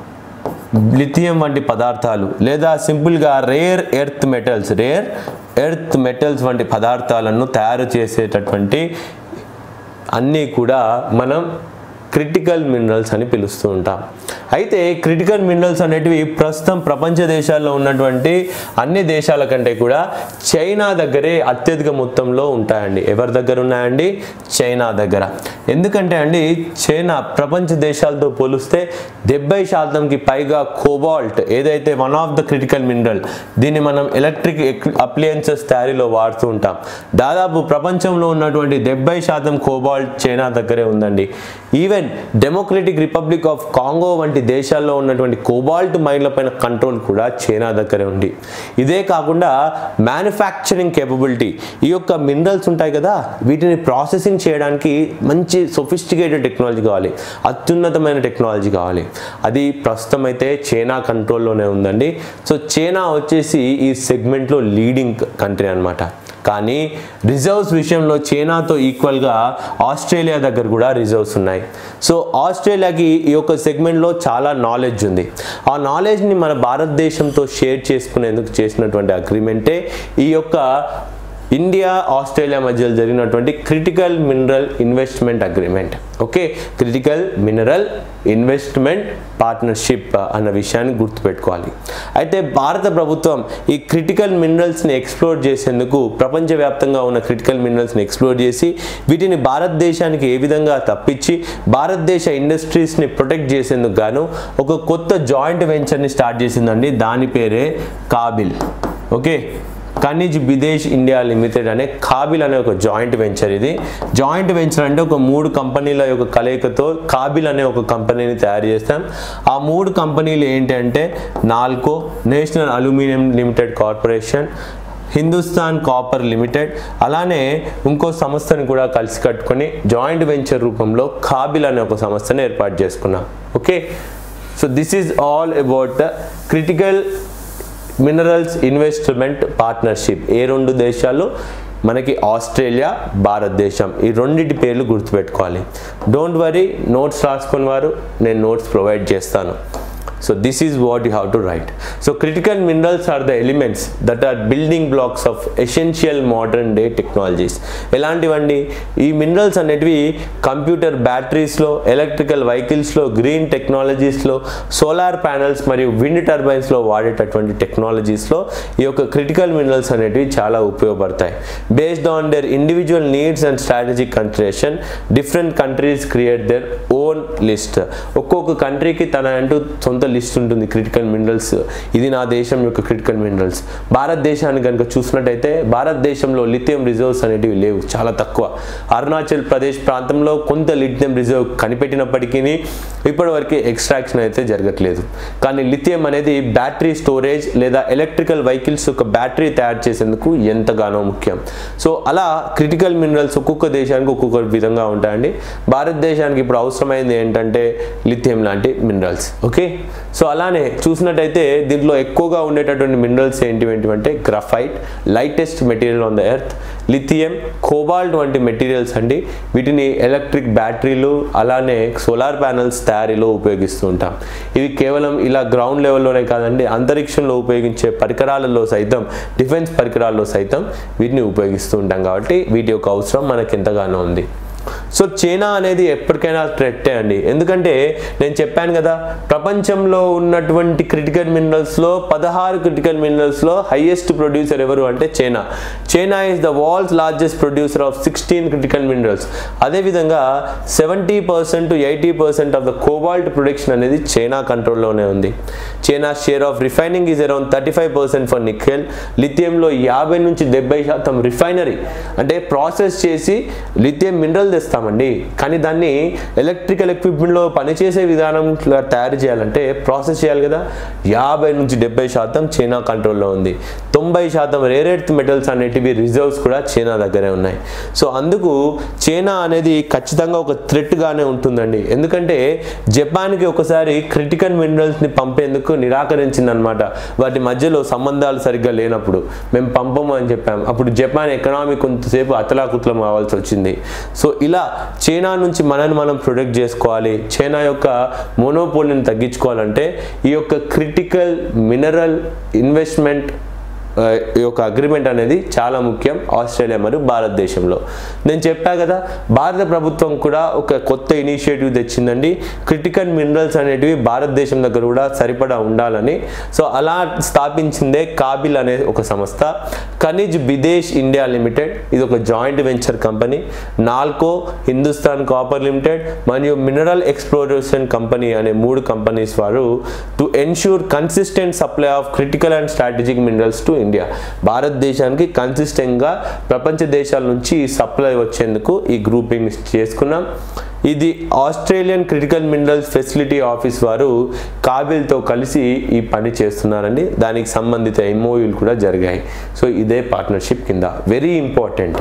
లిథియం వంటి పదార్థాలు, లేదా సింపుల్గా rare earth metals rare earth metals వంటి పదార్థాలను తయారు చేసేటటువంటి అన్నీ కూడా మనం క్రిటికల్ మినరల్స్ అని పిలుస్తూ ఉంటాం. అయితే క్రిటికల్ మినరల్స్ అనేటివి ప్రస్తుతం ప్రపంచ దేశాల్లో ఉన్నటువంటి అన్ని దేశాల కంటే కూడా చైనా దగ్గరే అత్యధిక మొత్తంలో ఉంటాయండి. ఎవరి దగ్గర ఉన్నాయండి? చైనా దగ్గర. ఎందుకంటే అండి, చైనా ప్రపంచ దేశాలతో పోలిస్తే డెబ్బై శాతంకి పైగా కోబాల్ట్, ఏదైతే one of the critical mineral, దీన్ని మనం ఎలక్ట్రిక్ అప్లయన్సెస్ తయారీలో వాడుతూ ఉంటాం. దాదాపు ప్రపంచంలో ఉన్నటువంటి డెబ్బై శాతం కోబాల్ట్ చైనా దగ్గరే ఉందండి. Even democratic republic of Congo వంటి దేశాల్లో ఉన్నటువంటి కోబాల్ట్ మైన్ల పైన కంట్రోల్ కూడా చైనా దగ్గరే ఉంది. ఇదే కాకుండా మ్యానుఫ్యాక్చరింగ్ కేపబిలిటీ, ఈ యొక్క మినరల్స్ ఉంటాయి కదా, వీటిని ప్రాసెసింగ్ చేయడానికి మంచి సొఫిస్టికేటెడ్ టెక్నాలజీ కావాలి, అత్యున్నతమైన టెక్నాలజీ కావాలి. అది ప్రస్తుతం అయితే చైనా కంట్రోల్లోనే ఉందండి. సో చైనా వచ్చేసి ఈ సెగ్మెంట్లో లీడింగ్ కంట్రీ అనమాట. కానీ రిజర్వ్స్ విషయంలో చైనాతో ఈక్వల్గా ఆస్ట్రేలియా దగ్గర కూడా రిజర్వ్స్ ఉన్నాయి. సో ఆస్ట్రేలియాకి ఈ యొక్క సెగ్మెంట్లో చాలా నాలెడ్జ్ ఉంది. ఆ నాలెడ్జ్ని మన భారతదేశంతో షేర్ చేసుకునేందుకు చేసినటువంటి అగ్రిమెంటే ఈ యొక్క ఇండియా ఆస్ట్రేలియా మధ్యలో జరిగినటువంటి critical mineral investment agreement. Okay, critical mineral investment partnership అన్న విషయాన్ని గుర్తుపెట్టుకోవాలి. అయితే భారత ప్రభుత్వం ఈ క్రిటికల్ మినరల్స్ని ఎక్స్ప్లోర్ చేసేందుకు ప్రపంచవ్యాప్తంగా ఉన్న క్రిటికల్ మినరల్స్ని ఎక్స్ప్లోర్ చేసి వీటిని భారతదేశానికి ఏ విధంగా తప్పించి భారతదేశ ఇండస్ట్రీస్ని ప్రొటెక్ట్ చేసేందుకు గాను ఒక కొత్త జాయింట్ వెంచర్ని స్టార్ట్ చేసిందండి. దాని పేరే KABIL. Okay, Khanij Bidesh India limited అనే కాబిల్ అనే ఒక జాయింట్ వెంచర్. ఇది జాయింట్ వెంచర్ అంటే ఒక మూడు కంపెనీల యొక్క కలయికతో కాబిల్ అనే ఒక కంపెనీని తయారు చేస్తాం. ఆ మూడు కంపెనీలు ఏంటి అంటే NALCO, national aluminium limited corporation, Hindustan copper limited, అలానే ఇంకో సంస్థని కూడా కలిసి కట్టుకొని జాయింట్ వెంచర్ రూపంలో కాబిల్ అనే ఒక సంస్థను ఏర్పాటు చేసుకున్నాం. Okay, so this is all about the critical minerals investment partnership. ఏ రెండు దేశాలు? మనకి ఆస్ట్రేలియా, భారతదేశం. ఈ రెండింటి పేర్లు గుర్తుపెట్టుకోవాలి. డోంట్ వరీ, నోట్స్ రాసుకుని వారు నేను నోట్స్ ప్రొవైడ్ చేస్తాను. So this is what you have to write. So critical minerals are the elements that are building blocks of essential modern day technologies. ఎలాంటివండి? ఈ మినరల్స్ అనేటివి కంప్యూటర్ బ్యాటరీస్లో, ఎలక్ట్రికల్ వెహికల్స్లో, green టెక్నాలజీస్లో, సోలార్ ప్యానల్స్ మరియు wind టర్బైన్స్లో వాడేటటువంటి టెక్నాలజీస్లో ఈ యొక్క క్రిటికల్ మినరల్స్ అనేటివి చాలా ఉపయోగపడతాయి. Based on their individual needs and strategic consideration different countries create their own list. ఒక్కొక్క కంట్రీకి తన అంటూ సొంత లిస్ట్ ఉంటుంది క్రిటికల్ మినరల్స్. ఇది నా దేశం యొక్క క్రిటికల్ మినరల్స్. భారతదేశాన్ని కనుక చూసినట్టయితే భారతదేశంలో లిథియం రిజర్వ్స్ అనేటివి లేవు, చాలా తక్కువ. అరుణాచల్ ప్రదేశ్ ప్రాంతంలో కొంత లిథియం రిజర్వ్ కనిపెట్టినప్పటికీ ఇప్పటివరకు ఎక్స్ట్రాక్షన్ అయితే జరగట్లేదు. కానీ లిథియం అనేది బ్యాటరీ స్టోరేజ్ లేదా ఎలక్ట్రికల్ వెహికల్స్ యొక్క బ్యాటరీ తయారు చేసేందుకు ఎంతగానో ముఖ్యం. సో అలా క్రిటికల్ మినరల్స్ ఒక్కొక్క దేశానికి ఒక్కొక్క విధంగా ఉంటాయండి. భారతదేశానికి ఇప్పుడు అవసరమైంది ఏంటంటే లిథియం లాంటి మినరల్స్. ఓకే, సో అలానే చూసినట్టయితే దీంట్లో ఎక్కువగా ఉండేటటువంటి మినరల్స్ ఏంటివి అంటే graphite, lightest material on the earth, lithium, cobalt వంటి మెటీరియల్స్ అండి. వీటిని ఎలక్ట్రిక్ బ్యాటరీలు అలానే సోలార్ ప్యానల్స్ తయారీలో ఉపయోగిస్తూ ఉంటాం. ఇవి కేవలం ఇలా గ్రౌండ్ లెవెల్లోనే కాదండి, అంతరిక్షంలో ఉపయోగించే పరికరాలలో సైతం, డిఫెన్స్ పరికరాల్లో సైతం వీటిని ఉపయోగిస్తూ ఉంటాం. కాబట్టి వీటి యొక్క అవసరం మనకు ఎంతగానో ఉంది. సో చైనా అనేది ఎప్పటికైనా థ్రెట్టే అండి. ఎందుకంటే నేను చెప్పాను కదా, ప్రపంచంలో ఉన్నటువంటి క్రిటికల్ మినరల్స్లో పదహారు క్రిటికల్ మినరల్స్లో హైయెస్ట్ ప్రొడ్యూసర్ ఎవరు అంటే China. China is the world's largest producer of sixteen critical minerals. అదేవిధంగా seventy percent to eighty percent of the cobalt production అనేది చైనా కంట్రోల్లోనే ఉంది. China share of refining is around thirty five percent for nickel. లిథియంలో యాభై నుంచి డెబ్బై శాతం refinery అంటే ప్రాసెస్ చేసి లిథియం మినరల్ తెస్తామండి, కానీ దాన్ని ఎలక్ట్రికల్ ఎక్విప్మెంట్లో పనిచేసే విధానం తయారు చేయాలంటే ప్రాసెస్ చేయాలి కదా. యాభై నుంచి డెబ్బై శాతం చైనా కంట్రోల్లో ఉంది. తొంభై శాతం రేర్ ఎర్త్ మెటల్స్ అనేటివి రిజర్వ్స్ కూడా చైనా దగ్గరే ఉన్నాయి. సో అందుకు చైనా అనేది ఖచ్చితంగా ఒక థ్రెట్గానే ఉంటుందండి. ఎందుకంటే జపాన్కి ఒకసారి క్రిటికల్ మినరల్స్ని పంపేందుకు నిరాకరించింది అనమాట. వాటి మధ్యలో సంబంధాలు సరిగ్గా లేనప్పుడు మేము పంపము అని చెప్పాము. అప్పుడు జపాన్ ఎకనామీ కొంతసేపు అతలాకుతలం కావాల్సి వచ్చింది. సో ఇలా చైనా నుంచి మనల్ని మనం ప్రొటెక్ట్ చేసుకోవాలి. చైనా యొక్క మోనోపోలీని తగ్గించుకోవాలంటే ఈ యొక్క క్రిటికల్ మినరల్ ఇన్వెస్ట్మెంట్ ఈ యొక్క అగ్రిమెంట్ అనేది చాలా ముఖ్యం ఆస్ట్రేలియా మరియు భారతదేశంలో. నేను చెప్పా కదా, భారత ప్రభుత్వం కూడా ఒక కొత్త ఇనిషియేటివ్ తెచ్చిందండి. క్రిటికల్ మినరల్స్ అనేటివి భారతదేశం దగ్గర కూడా సరిపడా ఉండాలని. సో అలా స్థాపించిందే కాబిల్ అనే ఒక సంస్థ. ఖనిజ్ బిదేశ్ ఇండియా లిమిటెడ్ ఇది ఒక joint venture company. NALCO, Hindustan copper limited మరియు మినరల్ ఎక్స్ప్లోరేషన్ కంపెనీ అనే మూడు కంపెనీస్ వారు to ensure consistent supply of critical and strategic minerals to India. భారతదేశానికి కన్సిస్టెంట్గా ప్రపంచ దేశాల నుంచి సప్లై వచ్చేందుకు ఈ గ్రూపింగ్ చేసుకున్నాం. ఇది Australian critical minerals facility office వారు కాబిల్తో కలిసి ఈ పని చేస్తున్నారండి. దానికి సంబంధిత ఎంఓయూలు కూడా జరిగాయి. సో ఇదే పార్ట్నర్షిప్ కింద వెరీ ఇంపార్టెంట్.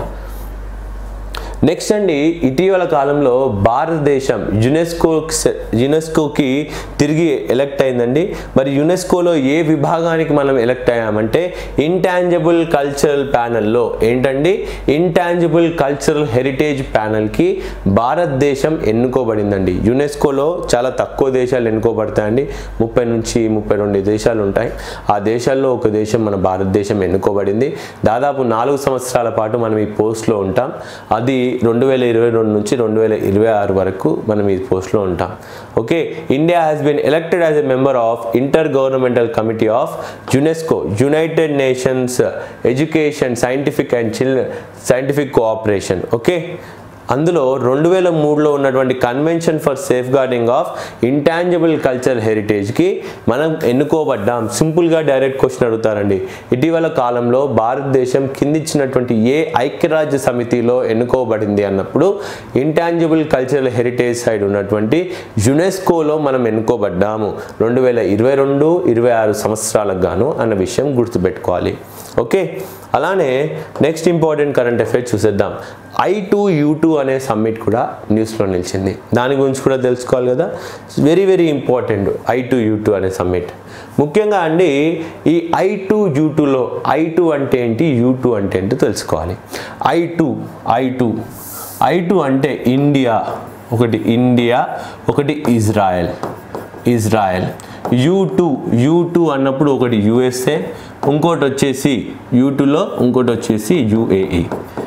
నెక్స్ట్ అండి, ఇటీవల కాలంలో భారతదేశం యునెస్కో యునెస్కోకి తిరిగి ఎలక్ట్ అయిందండి. మరి యునెస్కోలో ఏ విభాగానికి మనం ఎలక్ట్ అయ్యామంటే ఇంటాంజిబుల్ కల్చరల్ ప్యానెల్లో ఏంటండి ఇంటాంజిబుల్ కల్చరల్ హెరిటేజ్ ప్యానెల్కి భారతదేశం ఎన్నుకోబడిందండి. యునెస్కోలో చాలా తక్కువ దేశాలు ఎన్నుకోబడతాయండి. ముప్పై నుంచి ముప్పై రెండు దేశాలు ఉంటాయి. ఆ దేశాల్లో ఒక దేశం మన భారతదేశం ఎన్నుకోబడింది. దాదాపు నాలుగు సంవత్సరాల పాటు మనం ఈ పోస్ట్లో ఉంటాం. అది రెండు వేల ఇరవై రెండు నుంచి రెండు వేల ఇరవై ఆరు వరకు మనం ఈ పోస్ట్లో ఉంటాం. Okay, India has been elected as a member of inter governmental committee of UNESCO, united nations education scientific and chill scientific cooperation. Okay, అందులో రెండు వేల మూడులో ఉన్నటువంటి convention for safeguarding of intangible cultural హెరిటేజ్కి మనం ఎన్నుకోబడ్డాం. సింపుల్గా డైరెక్ట్ క్వశ్చన్ అడుగుతారండి, ఇటీవల కాలంలో భారతదేశం కిందిచ్చినటువంటి ఏ ఐక్యరాజ్య సమితిలో ఎన్నుకోబడింది అన్నప్పుడు ఇంటాంజిబుల్ కల్చరల్ హెరిటేజ్ సైడ్ ఉన్నటువంటి యునెస్కోలో మనం ఎన్నుకోబడ్డాము రెండు వేల ఇరవై రెండు ఇరవై ఆరు సంవత్సరాలకు గాను అన్న విషయం గుర్తుపెట్టుకోవాలి. ఓకే, అలానే నెక్స్ట్ ఇంపార్టెంట్ కరెంట్ అఫైర్స్ చూసేద్దాం. ఐ టూ యూ టూ అనే సమ్మిట్ కూడా న్యూస్లో నిలిచింది. దాని గురించి కూడా తెలుసుకోవాలి కదా, very very important I two U two అనే సమ్మిట్. ముఖ్యంగా అండి ఈ ఐ టూ యూ టూలో ఐ టూ అంటే ఏంటి, యూ టూ అంటే ఏంటి తెలుసుకోవాలి. I two I two I two అంటే ఇండియా, ఒకటి ఇండియా, ఒకటి Israel Israel U two U two అన్నప్పుడు ఒకటి యుఎస్ఏ, ఇంకోటి వచ్చేసి యూ టూలో ఇంకోటి వచ్చేసి UAE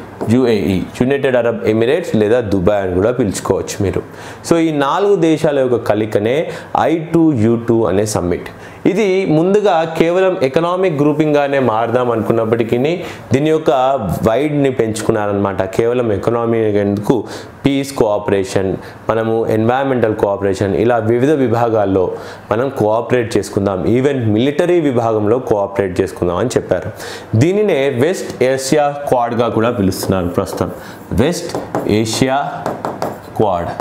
UAE united Arab emirates లేదా దుబాయ్ అని కూడా పిలుచుకోవచ్చు మీరు. సో ఈ నాలుగు దేశాల యొక్క కలికనే ఐ టూ యూ టూ అనే సమ్మిట్. ఇది ముందుగా కేవలం ఎకనామిక్ గ్రూపింగ్గానే మారదాం అనుకున్నప్పటికీ దీని యొక్క వైడ్ని పెంచుకున్నారనమాట. కేవలం ఎకనామీ ఎందుకు పీస్ కోఆపరేషన్, మనము ఎన్వైరన్మెంటల్ కోఆపరేషన్, ఇలా వివిధ విభాగాల్లో మనం కోఆపరేట్ చేసుకుందాం, ఈవెన్ మిలిటరీ విభాగంలో కోఆపరేట్ చేసుకుందాం అని చెప్పారు. దీనినే వెస్ట్ ఏషియా క్వాడ్గా కూడా పిలుస్తున్నారు ప్రస్తుతం. వెస్ట్ ఏషియా క్వాడ్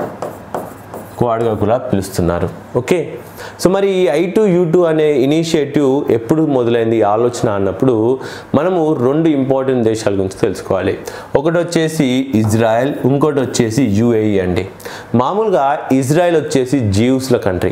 క్వాడ్గా కూడా పిలుస్తున్నారు. ఓకే, సో మరి ఈ ఐ టూ యూ టూ అనే ఇనిషియేటివ్ ఎప్పుడు మొదలైంది ఆలోచన అన్నప్పుడు మనము రెండు ఇంపార్టెంట్ దేశాల గురించి తెలుసుకోవాలి. ఒకటి వచ్చేసి ఇజ్రాయెల్, ఇంకోటి వచ్చేసి యుఏఈ అండి. మామూలుగా ఇజ్రాయెల్ వచ్చేసి జ్యూస్ల కంట్రీ,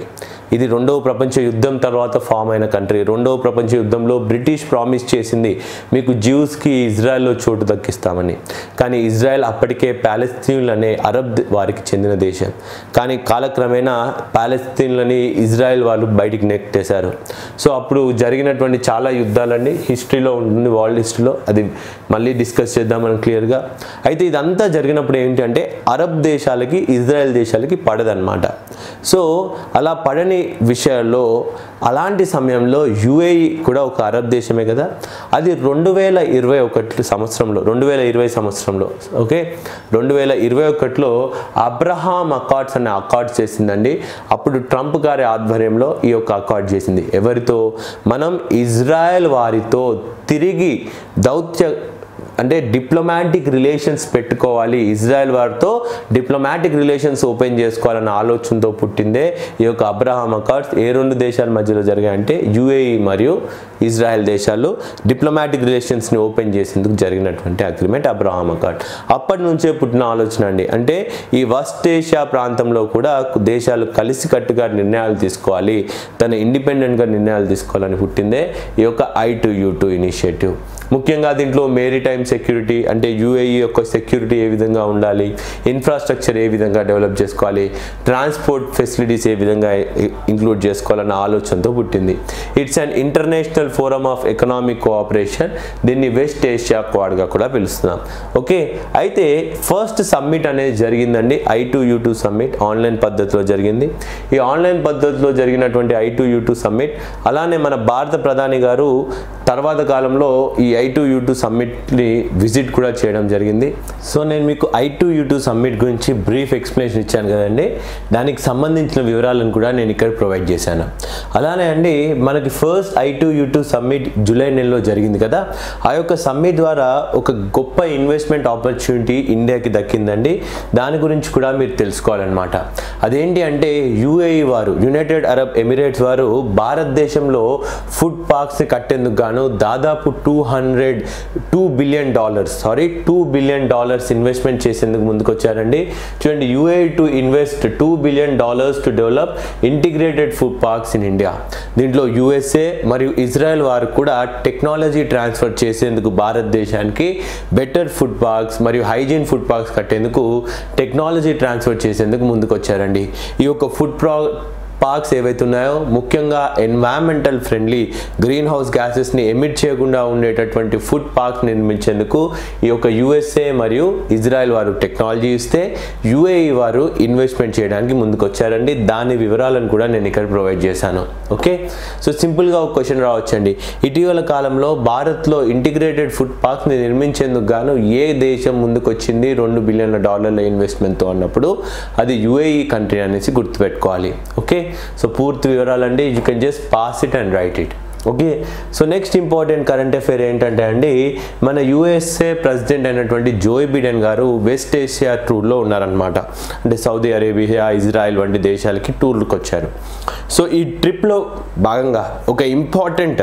ఇది రెండవ ప్రపంచ యుద్ధం తర్వాత ఫామ్ అయిన కంట్రీ. రెండవ ప్రపంచ యుద్ధంలో బ్రిటిష్ ప్రామిస్ చేసింది మీకు జ్యూస్కి ఇజ్రాయెల్లో చోటు దక్కిస్తామని. కానీ ఇజ్రాయెల్ అప్పటికే ప్యాలెస్తీన్లు అనే అరబ్ వారికి చెందిన దేశం. కానీ కాలక్రమేణా ప్యాలెస్తీన్లని ఇజ్రాయెల్ వాళ్ళు బయటికి నెట్టేశారు. సో అప్పుడు జరిగినటువంటి చాలా యుద్ధాలండి హిస్టరీలో ఉంటుంది, వరల్డ్ హిస్టరీలో, అది మళ్ళీ డిస్కస్ చేద్దాం మనం క్లియర్గా. అయితే ఇదంతా జరిగినప్పుడు ఏంటి అంటే అరబ్ దేశాలకి ఇజ్రాయెల్ దేశాలకి పడదన్నమాట. సో అలా పడని విషయాల్లో అలాంటి సమయంలో యుఏఈ కూడా ఒక అరబ్ దేశమే కదా, అది రెండు వేల ఇరవై ఒకటి సంవత్సరంలో రెండు వేల ఇరవై సంవత్సరంలో ఓకే రెండు వేల ఇరవై ఒకటిలో అబ్రహాం అకార్డ్స్ అనే అకార్డ్ చేసిందండి. అప్పుడు ట్రంప్ గారి ఆధ్వర్యంలో ఈ యొక్క అకార్డ్ చేసింది. ఎవరితో? మనం ఇజ్రాయెల్ వారితో తిరిగి దౌత్య అంటే డిప్లొమాటిక్ రిలేషన్స్ పెట్టుకోవాలి, ఇజ్రాయెల్ వారితో డిప్లొమాటిక్ రిలేషన్స్ ఓపెన్ చేసుకోవాలన్న ఆలోచనతో పుట్టిందే ఈ యొక్క అబ్రహాం అకార్డ్స్. ఏ రెండు దేశాల మధ్యలో జరిగాయంటే యుఏఈ మరియు ఇజ్రాయెల్ దేశాలు డిప్లొమాటిక్ రిలేషన్స్ని ఓపెన్ చేసేందుకు జరిగినటువంటి అగ్రిమెంట్ అబ్రహాం అకార్డ్. అప్పటి నుంచే పుట్టిన ఆలోచన అండి. అంటే ఈ వెస్ట్ ఏషియా ప్రాంతంలో కూడా దేశాలు కలిసికట్టుగా నిర్ణయాలు తీసుకోవాలి, తన ఇండిపెండెంట్గా నిర్ణయాలు తీసుకోవాలని పుట్టిందే ఈ యొక్క I two U two initiative. ముఖ్యంగా దీంట్లో మేరీటైమ్ సెక్యూరిటీ అంటే యుఏఈ యొక్క సెక్యూరిటీ ఏ విధంగా ఉండాలి, ఇన్ఫ్రాస్ట్రక్చర్ ఏ విధంగా డెవలప్ చేసుకోవాలి, ట్రాన్స్పోర్ట్ ఫెసిలిటీస్ ఏ విధంగా ఇంక్లూడ్ చేసుకోవాలన్న ఆలోచనతో పుట్టింది. It's an international forum of economic cooperation. దీన్ని వెస్ట్ ఏషియా క్వాడ్గా కూడా పిలుస్తున్నాం. ఓకే, అయితే ఫస్ట్ సమ్మిట్ అనేది జరిగిందండి, I two U two summit online పద్ధతిలో జరిగింది. ఈ ఆన్లైన్ పద్ధతిలో జరిగినటువంటి I two U two summit అలానే మన భారత ప్రధాని గారు తర్వాత కాలంలో ఈ ఐ టు యూ టూ సమ్మిట్ని విజిట్ కూడా చేయడం జరిగింది. సో నేను మీకు I two U two summit గురించి బ్రీఫ్ ఎక్స్ప్లెనేషన్ ఇచ్చాను కదండి, దానికి సంబంధించిన వివరాలను కూడా నేను ఇక్కడ ప్రొవైడ్ చేశాను. అలానే అండి మనకి first I two U two summit July నెలలో జరిగింది కదా, ఆ యొక్క సమ్మిట్ ద్వారా ఒక గొప్ప ఇన్వెస్ట్మెంట్ ఆపర్చునిటీ ఇండియాకి దక్కిందండి. దాని గురించి కూడా మీరు తెలుసుకోవాలన్నమాట. అదేంటి అంటే యుఏఈ వారు, యునైటెడ్ అరబ్ ఎమిరేట్స్ వారు భారతదేశంలో ఫుడ్ పార్క్స్ని కట్టేందుకు గాను దాదాపు two hundred two billion dollars sorry two billion dollars investment చేసేందుకు ముందుకు వచ్చారండి. చూడండి, UAE to invest two billion dollars to develop integrated food parks in India. దీంట్లో యుఎస్ఏ మరియు ఇజ్రాయెల్ వారు కూడా టెక్నాలజీ ట్రాన్స్ఫర్ చేసేందుకు భారతదేశానికి బెటర్ ఫుడ్ పార్క్స్ మరియు హైజీన్ ఫుడ్ పార్క్స్ కట్టేందుకు టెక్నాలజీ ట్రాన్స్ఫర్ చేసేందుకు ముందుకు వచ్చారండి. ఈ యొక్క ఫుడ్ ప్రా పార్క్స్ ఏవైతే ఉన్నాయో ముఖ్యంగా ఎన్వైరన్మెంటల్ ఫ్రెండ్లీ గ్రీన్ హౌస్ గ్యాసెస్ని ఎమిట్ చేయకుండా ఉండేటటువంటి ఫుడ్ పార్క్స్ నిర్మించేందుకు ఈ యొక్క యుఎస్ఏ మరియు ఇజ్రాయెల్ వారు టెక్నాలజీ ఇస్తే యుఏఈ వారు ఇన్వెస్ట్మెంట్ చేయడానికి ముందుకు వచ్చారండి. దాని వివరాలను కూడా నేను ఇక్కడ ప్రొవైడ్ చేశాను. ఓకే, సో సింపుల్గా ఒక క్వశ్చన్ రావచ్చండి, ఇటీవల కాలంలో భారత్లో ఇంటిగ్రేటెడ్ ఫుడ్ పార్క్స్ని నిర్మించేందుకు గాను ఏ దేశం ముందుకు వచ్చింది రెండు బిలియన్ల డాలర్ల ఇన్వెస్ట్మెంట్తో అన్నప్పుడు అది యుఏఈ కంట్రీ అనేసి గుర్తుపెట్టుకోవాలి. ఓకే, సో పూర్తి వివరాలండి, you can just pass it and write it. Okay, so next important current affair ఏంటంటే అండి మన యుఎస్ఏ ప్రెసిడెంట్ అయినటువంటి జోయ్ బిడెన్ గారు వెస్ట్ ఏషియా టూర్లో ఉన్నారనమాట. అంటే సౌదీ అరేబియా, ఇజ్రాయెల్ వంటి దేశాలకి టూర్లకు వచ్చారు. సో ఈ ట్రిప్లో భాగంగా ఒక ఇంపార్టెంట్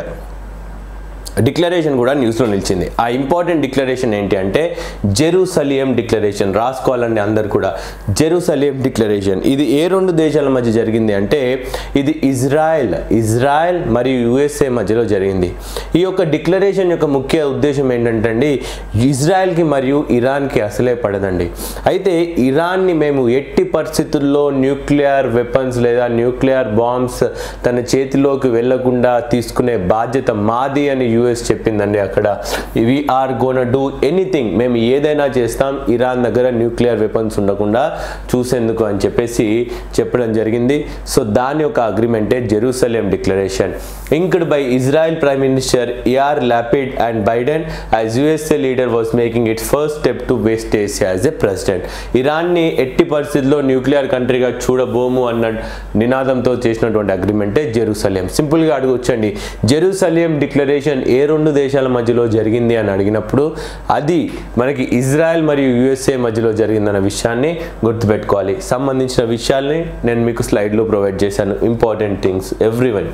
డిక్లరేషన్ కూడా న్యూస్లో నిలిచింది. ఆ ఇంపార్టెంట్ డిక్లరేషన్ ఏంటి అంటే జెరూసలియం డిక్లరేషన్. రాసుకోవాలండి అందరు కూడా, జెరూసలియం డిక్లరేషన్. ఇది ఏ రెండు దేశాల మధ్య జరిగింది అంటే ఇది ఇజ్రాయెల్ ఇజ్రాయెల్ మరియు యుఎస్ఏ మధ్యలో జరిగింది. ఈ యొక్క డిక్లరేషన్ యొక్క ముఖ్య ఉద్దేశం ఏంటంటే అండి ఇజ్రాయెల్కి మరియు ఇరాన్కి అసలే పడదండి. అయితే ఇరాన్ని మేము ఎట్టి పరిస్థితుల్లో న్యూక్లియర్ వెపన్స్ లేదా న్యూక్లియర్ బాంబ్స్ తన చేతిలోకి వెళ్లకుండా తీసుకునే బాధ్యత మాది అని యుఎస్ చెప్పిందండి. అక్కడ we are gonna do anything, మేము ఏదైనా చేస్తాం ఇరాన్ దగ్గర న్యూక్లియర్ వెపన్స్ ఉండకుండా చూసేందుకు అని చెప్పేసి చెప్పడం జరిగింది. సో దాని యొక్క అగ్రిమెంటే Jerusalem declaration inked by Israel prime minister Yair Lapid and Biden as USA leader was making its first step to west Asia as a president. ఇరాన్ని ఎట్టి పరిస్థితుల్లో న్యూక్లియర్ కంట్రీగా చూడబోము అన్న నినాదంతో చేసినటువంటి అగ్రిమెంటే జెరూసలేం. సింపుల్గా అడగొచ్చండి, జెరూసలేం డిక్లరేషన్ ఏ రెండు దేశాల మధ్యలో జరిగింది అని అడిగినప్పుడు అది మనకి ఇజ్రాయెల్ మరియు యుఎస్ఏ మధ్యలో జరిగిందన్న విషయాన్ని గుర్తుపెట్టుకోవాలి. సంబంధించిన విషయాల్ని నేను మీకు స్లైడ్లో ప్రొవైడ్ చేశాను, ఇంపార్టెంట్ థింగ్స్ ఎవ్రీవన్.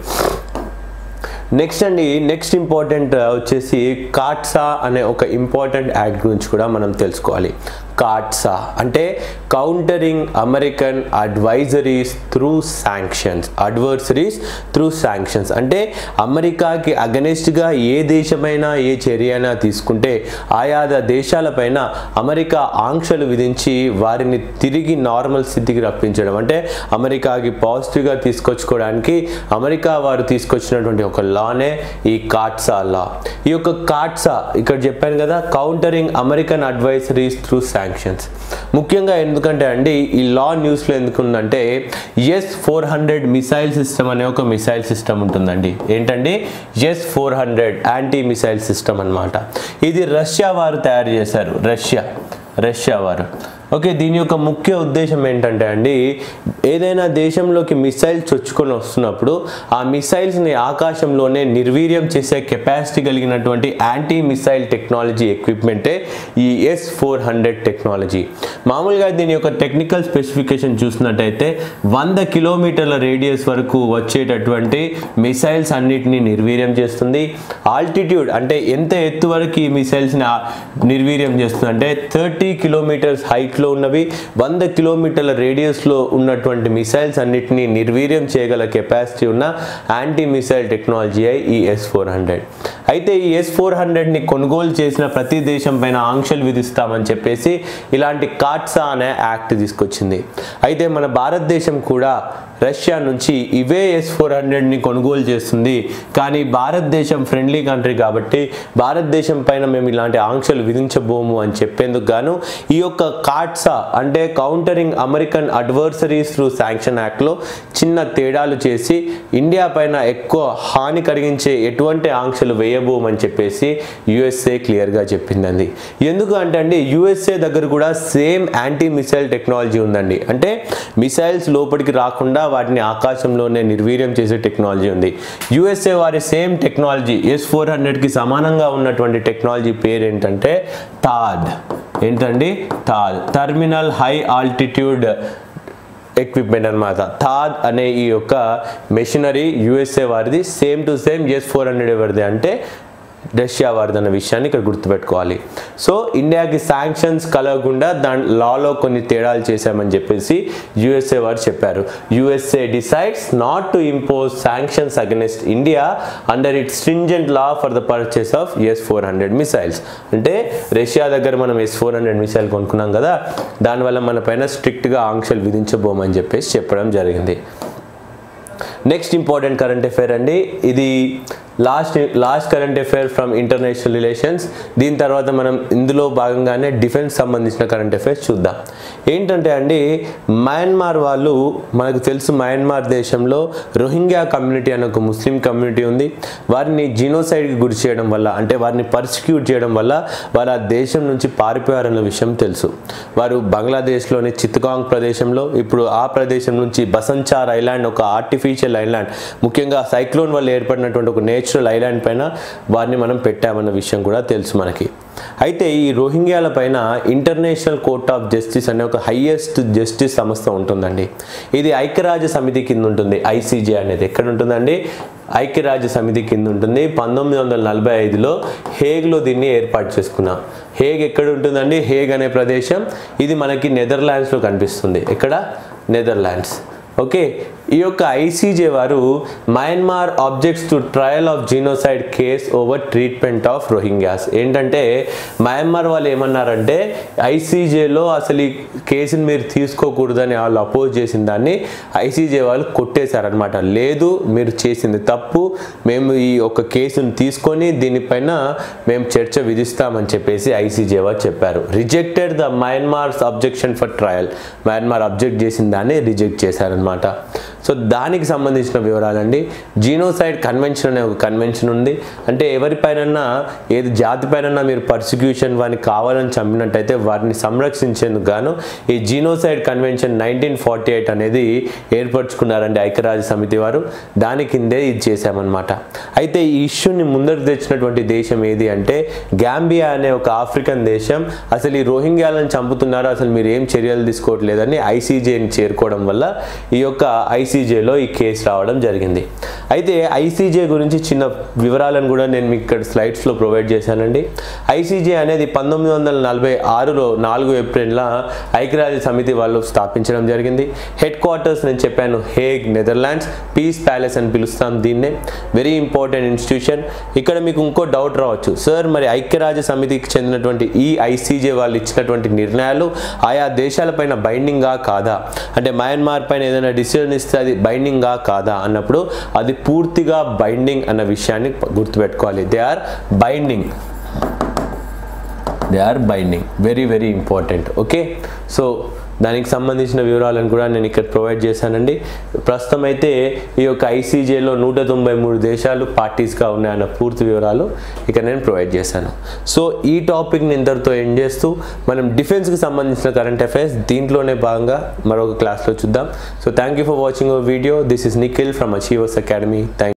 నెక్స్ట్ అండి నెక్స్ట్ ఇంపార్టెంట్ వచ్చేసి కాట్సా అనే ఒక ఇంపార్టెంట్ యాక్ట్ గురించి కూడా మనం తెలుసుకోవాలి. కాట్సా అంటే countering American advisories through sanctions adversaries through sanctions అంటే అమెరికాకి అగనెస్ట్గా ఏ దేశమైనా ఏ చర్య అయినా తీసుకుంటే ఆయా దేశాలపైన అమెరికా ఆంక్షలు విధించి వారిని తిరిగి నార్మల్ స్థితికి రప్పించడం అంటే అమెరికాకి పాజిటివ్గా తీసుకొచ్చుకోవడానికి అమెరికా వారు తీసుకొచ్చినటువంటి ఒక లానే ఈ కాట్సా లా. ఈ యొక్క కాట్సా ఇక్కడ చెప్పాను కదా countering American advisories through sanctions ముఖ్యంగా ఎందుకంటే అండి ఈ లా న్యూస్లో ఎందుకుందంటే S four hundred missile system అనే ఒక మిసైల్ సిస్టమ్ ఉంటుందండి. ఏంటండి S four hundred anti missile system అన్నమాట. ఇది రష్యా వారు తయారు చేశారు రష్యా రష్యా వారు ఓకే. దీని యొక్క ముఖ్య ఉద్దేశం ఏంటంటే అండి ఏదైనా దేశంలోకి మిసైల్స్ చొచ్చుకొని వస్తున్నప్పుడు ఆ మిసైల్స్ని ఆకాశంలోనే నిర్వీర్యం చేసే కెపాసిటీ కలిగినటువంటి యాంటీ మిసైల్ టెక్నాలజీ ఎక్విప్మెంటే ఈ ఎస్ ఫోర్ హండ్రెడ్ టెక్నాలజీ. మామూలుగా దీని యొక్క టెక్నికల్ స్పెసిఫికేషన్ చూసినట్టయితే వంద కిలోమీటర్ల రేడియస్ వరకు వచ్చేటటువంటి మిసైల్స్ అన్నిటినీ నిర్వీర్యం చేస్తుంది. ఆల్టిట్యూడ్ అంటే ఎంత ఎత్తు వరకు ఈ మిసైల్స్ని నిర్వీర్యం చేస్తుంది అంటే థర్టీ కిలోమీటర్స్ హైట్ లో ఉన్నవి వంద కిలోమీటర్ల రేడియస్ లో ఉన్నటువంటి మిసైల్స్ అన్నిటినీ నిర్వీర్యం చేయగల కెపాసిటీ ఉన్న యాంటీ మిసైల్ టెక్నాలజీ ఈ ఎస్ ఫోర్ హండ్రెడ్. అయితే ఈ ఎస్ ఫోర్ హండ్రెడ్ ని కొనుగోలు చేసిన ప్రతి దేశం పైన ఆంక్షలు విధిస్తామని చెప్పేసి ఇలాంటి కాట్సా అనే యాక్ట్ తీసుకొచ్చింది. అయితే మన భారతదేశం కూడా రష్యా నుంచి ఇవే ఎస్ ఫోర్ హండ్రెడ్ని కొనుగోలు చేస్తుంది. కానీ భారతదేశం ఫ్రెండ్లీ కంట్రీ కాబట్టి భారతదేశం పైన మేము ఇలాంటి ఆంక్షలు విధించబోము అని చెప్పేందుకు గాను ఈ యొక్క కాట్సా అంటే countering American adversaries through sanction యాక్ట్లో చిన్న తేడాలు చేసి ఇండియా పైన ఎక్కువ హాని కలిగించే ఎటువంటి ఆంక్షలు వేయబోమని చెప్పేసి యుఎస్ఏ క్లియర్గా చెప్పిందండి. ఎందుకు అంటే అండి యుఎస్ఏ దగ్గర కూడా సేమ్ యాంటీ మిసైల్ టెక్నాలజీ ఉందండి. అంటే మిసైల్స్ లోపలికి రాకుండా వాటిని ఆకాశంలోనే నిర్వీర్యం చేసే టెక్నాలజీ ఉంది. యుఎస్ఏ వారి సేమ్ టెక్నాలజీ ఎస్ ఫోర్ హండ్రెడ్కి సమానంగా ఉన్నటువంటి టెక్నాలజీ పేరు ఏంటంటే థాడ్. ఏంటండి థాడ్ టర్మినల్ హై ఆల్టిట్యూడ్ ఎక్విప్మెంట్ అనమాట. థాడ్ అనే ఈ యొక్క మెషినరీ యుఎస్ఏ వారిది same to same S four hundred ఎవరిది అంటే రష్యా వారిది అన్న విషయాన్ని ఇక్కడ గుర్తుపెట్టుకోవాలి. సో ఇండియాకి శాంక్షన్స్ కలగకుండా దాని లాలో కొన్ని తేడాలు చేశామని చెప్పేసి యుఎస్ఏ వారు చెప్పారు. USA decides not to impose sanctions against India under it stringent law for the purchase of S four hundred missiles. అంటే రష్యా దగ్గర మనం ఎస్ ఫోర్ హండ్రెడ్ మిసైల్ కొనుక్కున్నాం కదా దానివల్ల మన పైన స్ట్రిక్ట్గా ఆంక్షలు విధించబోమని చెప్పేసి చెప్పడం జరిగింది. నెక్స్ట్ ఇంపార్టెంట్ కరెంట్ అఫైర్ అండి. ఇది last last current affair from international relations. దీని తర్వాత మనం ఇందులో భాగంగానే డిఫెన్స్ సంబంధించిన కరెంట్ అఫైర్స్ చూద్దాం. ఏంటంటే అండి మయన్మార్ వాళ్ళు మనకు తెలుసు మయన్మార్ దేశంలో రోహింగ్యా కమ్యూనిటీ అనే ఒక ముస్లిం కమ్యూనిటీ ఉంది. వారిని జీనోసైడ్కి గురి చేయడం వల్ల అంటే వారిని పర్సిక్యూట్ చేయడం వల్ల వారు ఆ దేశం నుంచి పారిపోయారన్న విషయం తెలుసు. వారు బంగ్లాదేశ్లోని చిత్తగాంగ్ ప్రదేశంలో ఇప్పుడు ఆ ప్రదేశం నుంచి బసంచార్ ఐలాండ్ ఒక ఆర్టిఫిషియల్ ఐలాండ్ ముఖ్యంగా సైక్లోన్ వల్ల ఏర్పడినటువంటి ఒక నేచురల్ ఐలాండ్ పైన వారిని మనం పెట్టామన్న విషయం కూడా తెలుసు మనకి. అయితే ఈ రోహింగ్యాల పైన ఇంటర్నేషనల్ కోర్ట్ ఆఫ్ జస్టిస్ అనే ఒక హైయెస్ట్ జస్టిస్ సంస్థ ఉంటుందండి. ఇది ఐక్యరాజ్య సమితి కింద ఉంటుంది. ఐసీజే అనేది ఎక్కడ ఉంటుందండి ఐక్యరాజ్య సమితి కింద ఉంటుంది. పంతొమ్మిది వందల నలభై ఐదులో హేగ్లో దీన్ని ఏర్పాటు చేసుకున్నాం. హేగ్ ఎక్కడ ఉంటుందండి హేగ్ అనే ప్రదేశం ఇది మనకి నెదర్లాండ్స్లో కనిపిస్తుంది. ఎక్కడ నెదర్లాండ్స్. ఓకే ఈ యొక్క ఐసీజే వారు Myanmar objects to trial of genocide case over treatment of Rohingyas. ఏంటంటే మయన్మార్ వాళ్ళు ఏమన్నారంటే ఐసీజేలో అసలు ఈ కేసుని మీరు తీసుకోకూడదని వాళ్ళు అపోజ్ చేసిన దాన్ని ఐసీజే వాళ్ళు కొట్టేశారనమాట. లేదు మీరు చేసింది తప్పు మేము ఈ యొక్క కేసును తీసుకొని దీనిపైన మేము చర్చ విధిస్తామని చెప్పేసి ఐసీజే వారు చెప్పారు. Rejected the Myanmar's objection for trial. Myanmar object చేసిన దాన్ని రిజెక్ట్ చేశారనమాట. సో దానికి సంబంధించిన వివరాలండి. జీనోసైడ్ కన్వెన్షన్ అనే ఒక కన్వెన్షన్ ఉంది. అంటే ఎవరిపైనన్నా ఏది జాతిపైనన్నా మీరు పర్సిక్యూషన్ వారిని కావాలని చంపినట్టయితే వారిని సంరక్షించేందుకు గాను ఈ genocide convention nineteen forty eight అనేది ఏర్పరచుకున్నారండి ఐక్యరాజ్య సమితి వారు. దాని కిందే ఇది చేశామన్నమాట. అయితే ఈ ఇష్యూని ముందరకు తెచ్చినటువంటి దేశం ఏది అంటే గాంబియా అనే ఒక ఆఫ్రికన్ దేశం. అసలు ఈ రోహింగ్యాలను చంపుతున్నారు అసలు మీరు ఏం చర్యలు తీసుకోవట్లేదని ఐసీజేని చేరుకోవడం వల్ల ఈ యొక్క ఐసీ ఐసీజేలో ఈ కేసు రావడం జరిగింది. అయితే ఐసీజే గురించి చిన్న వివరాలను కూడా నేను మీకు ఇక్కడ స్లైడ్స్లో ప్రొవైడ్ చేశానండి. ఐసీజే అనేది పంతొమ్మిది వందల నలభై ఆరులో నాలుగు ఏప్రిల్న ఐక్యరాజ్య సమితి వాళ్ళు స్థాపించడం జరిగింది. హెడ్ క్వార్టర్స్ నేను చెప్పాను హేగ్, నెదర్లాండ్స్. పీస్ ప్యాలెస్ అని పిలుస్తాం దీన్నే. Very important institution. ఇక్కడ మీకు ఇంకో డౌట్ రావచ్చు, సార్ మరి ఐక్యరాజ్య సమితికి చెందినటువంటి ఈ ఐసీజే వాళ్ళు ఇచ్చినటువంటి నిర్ణయాలు ఆయా దేశాలపైన బైండింగా కాదా, అంటే మయన్మార్ పైన ఏదైనా డిసిజన్ ఇస్తే అది బైండింగా కాదా అన్నప్పుడు అది పూర్తిగా బైండింగ్ అన్న విషయాన్ని గుర్తుపెట్టుకోవాలి. They are binding, they are binding. Very very important. Okay, so దానికి సంబంధించిన వివరాలను కూడా నేను ఇక్కడ ప్రొవైడ్ చేశానండి. ప్రస్తుతం అయితే ఈ యొక్క ఐసీజేలో నూట తొంభై మూడు దేశాలు పార్టీస్గా ఉన్నాయన్న పూర్తి వివరాలు ఇక్కడ నేను ప్రొవైడ్ చేశాను. సో ఈ టాపిక్ని ఇంతటితో ఎండ్ చేస్తూ మనం డిఫెన్స్కి సంబంధించిన కరెంట్ అఫైర్స్ దీంట్లోనే భాగంగా మరొక క్లాస్లో చూద్దాం. So thank you for watching our video. This is Nikhil from Achievers academy. Thank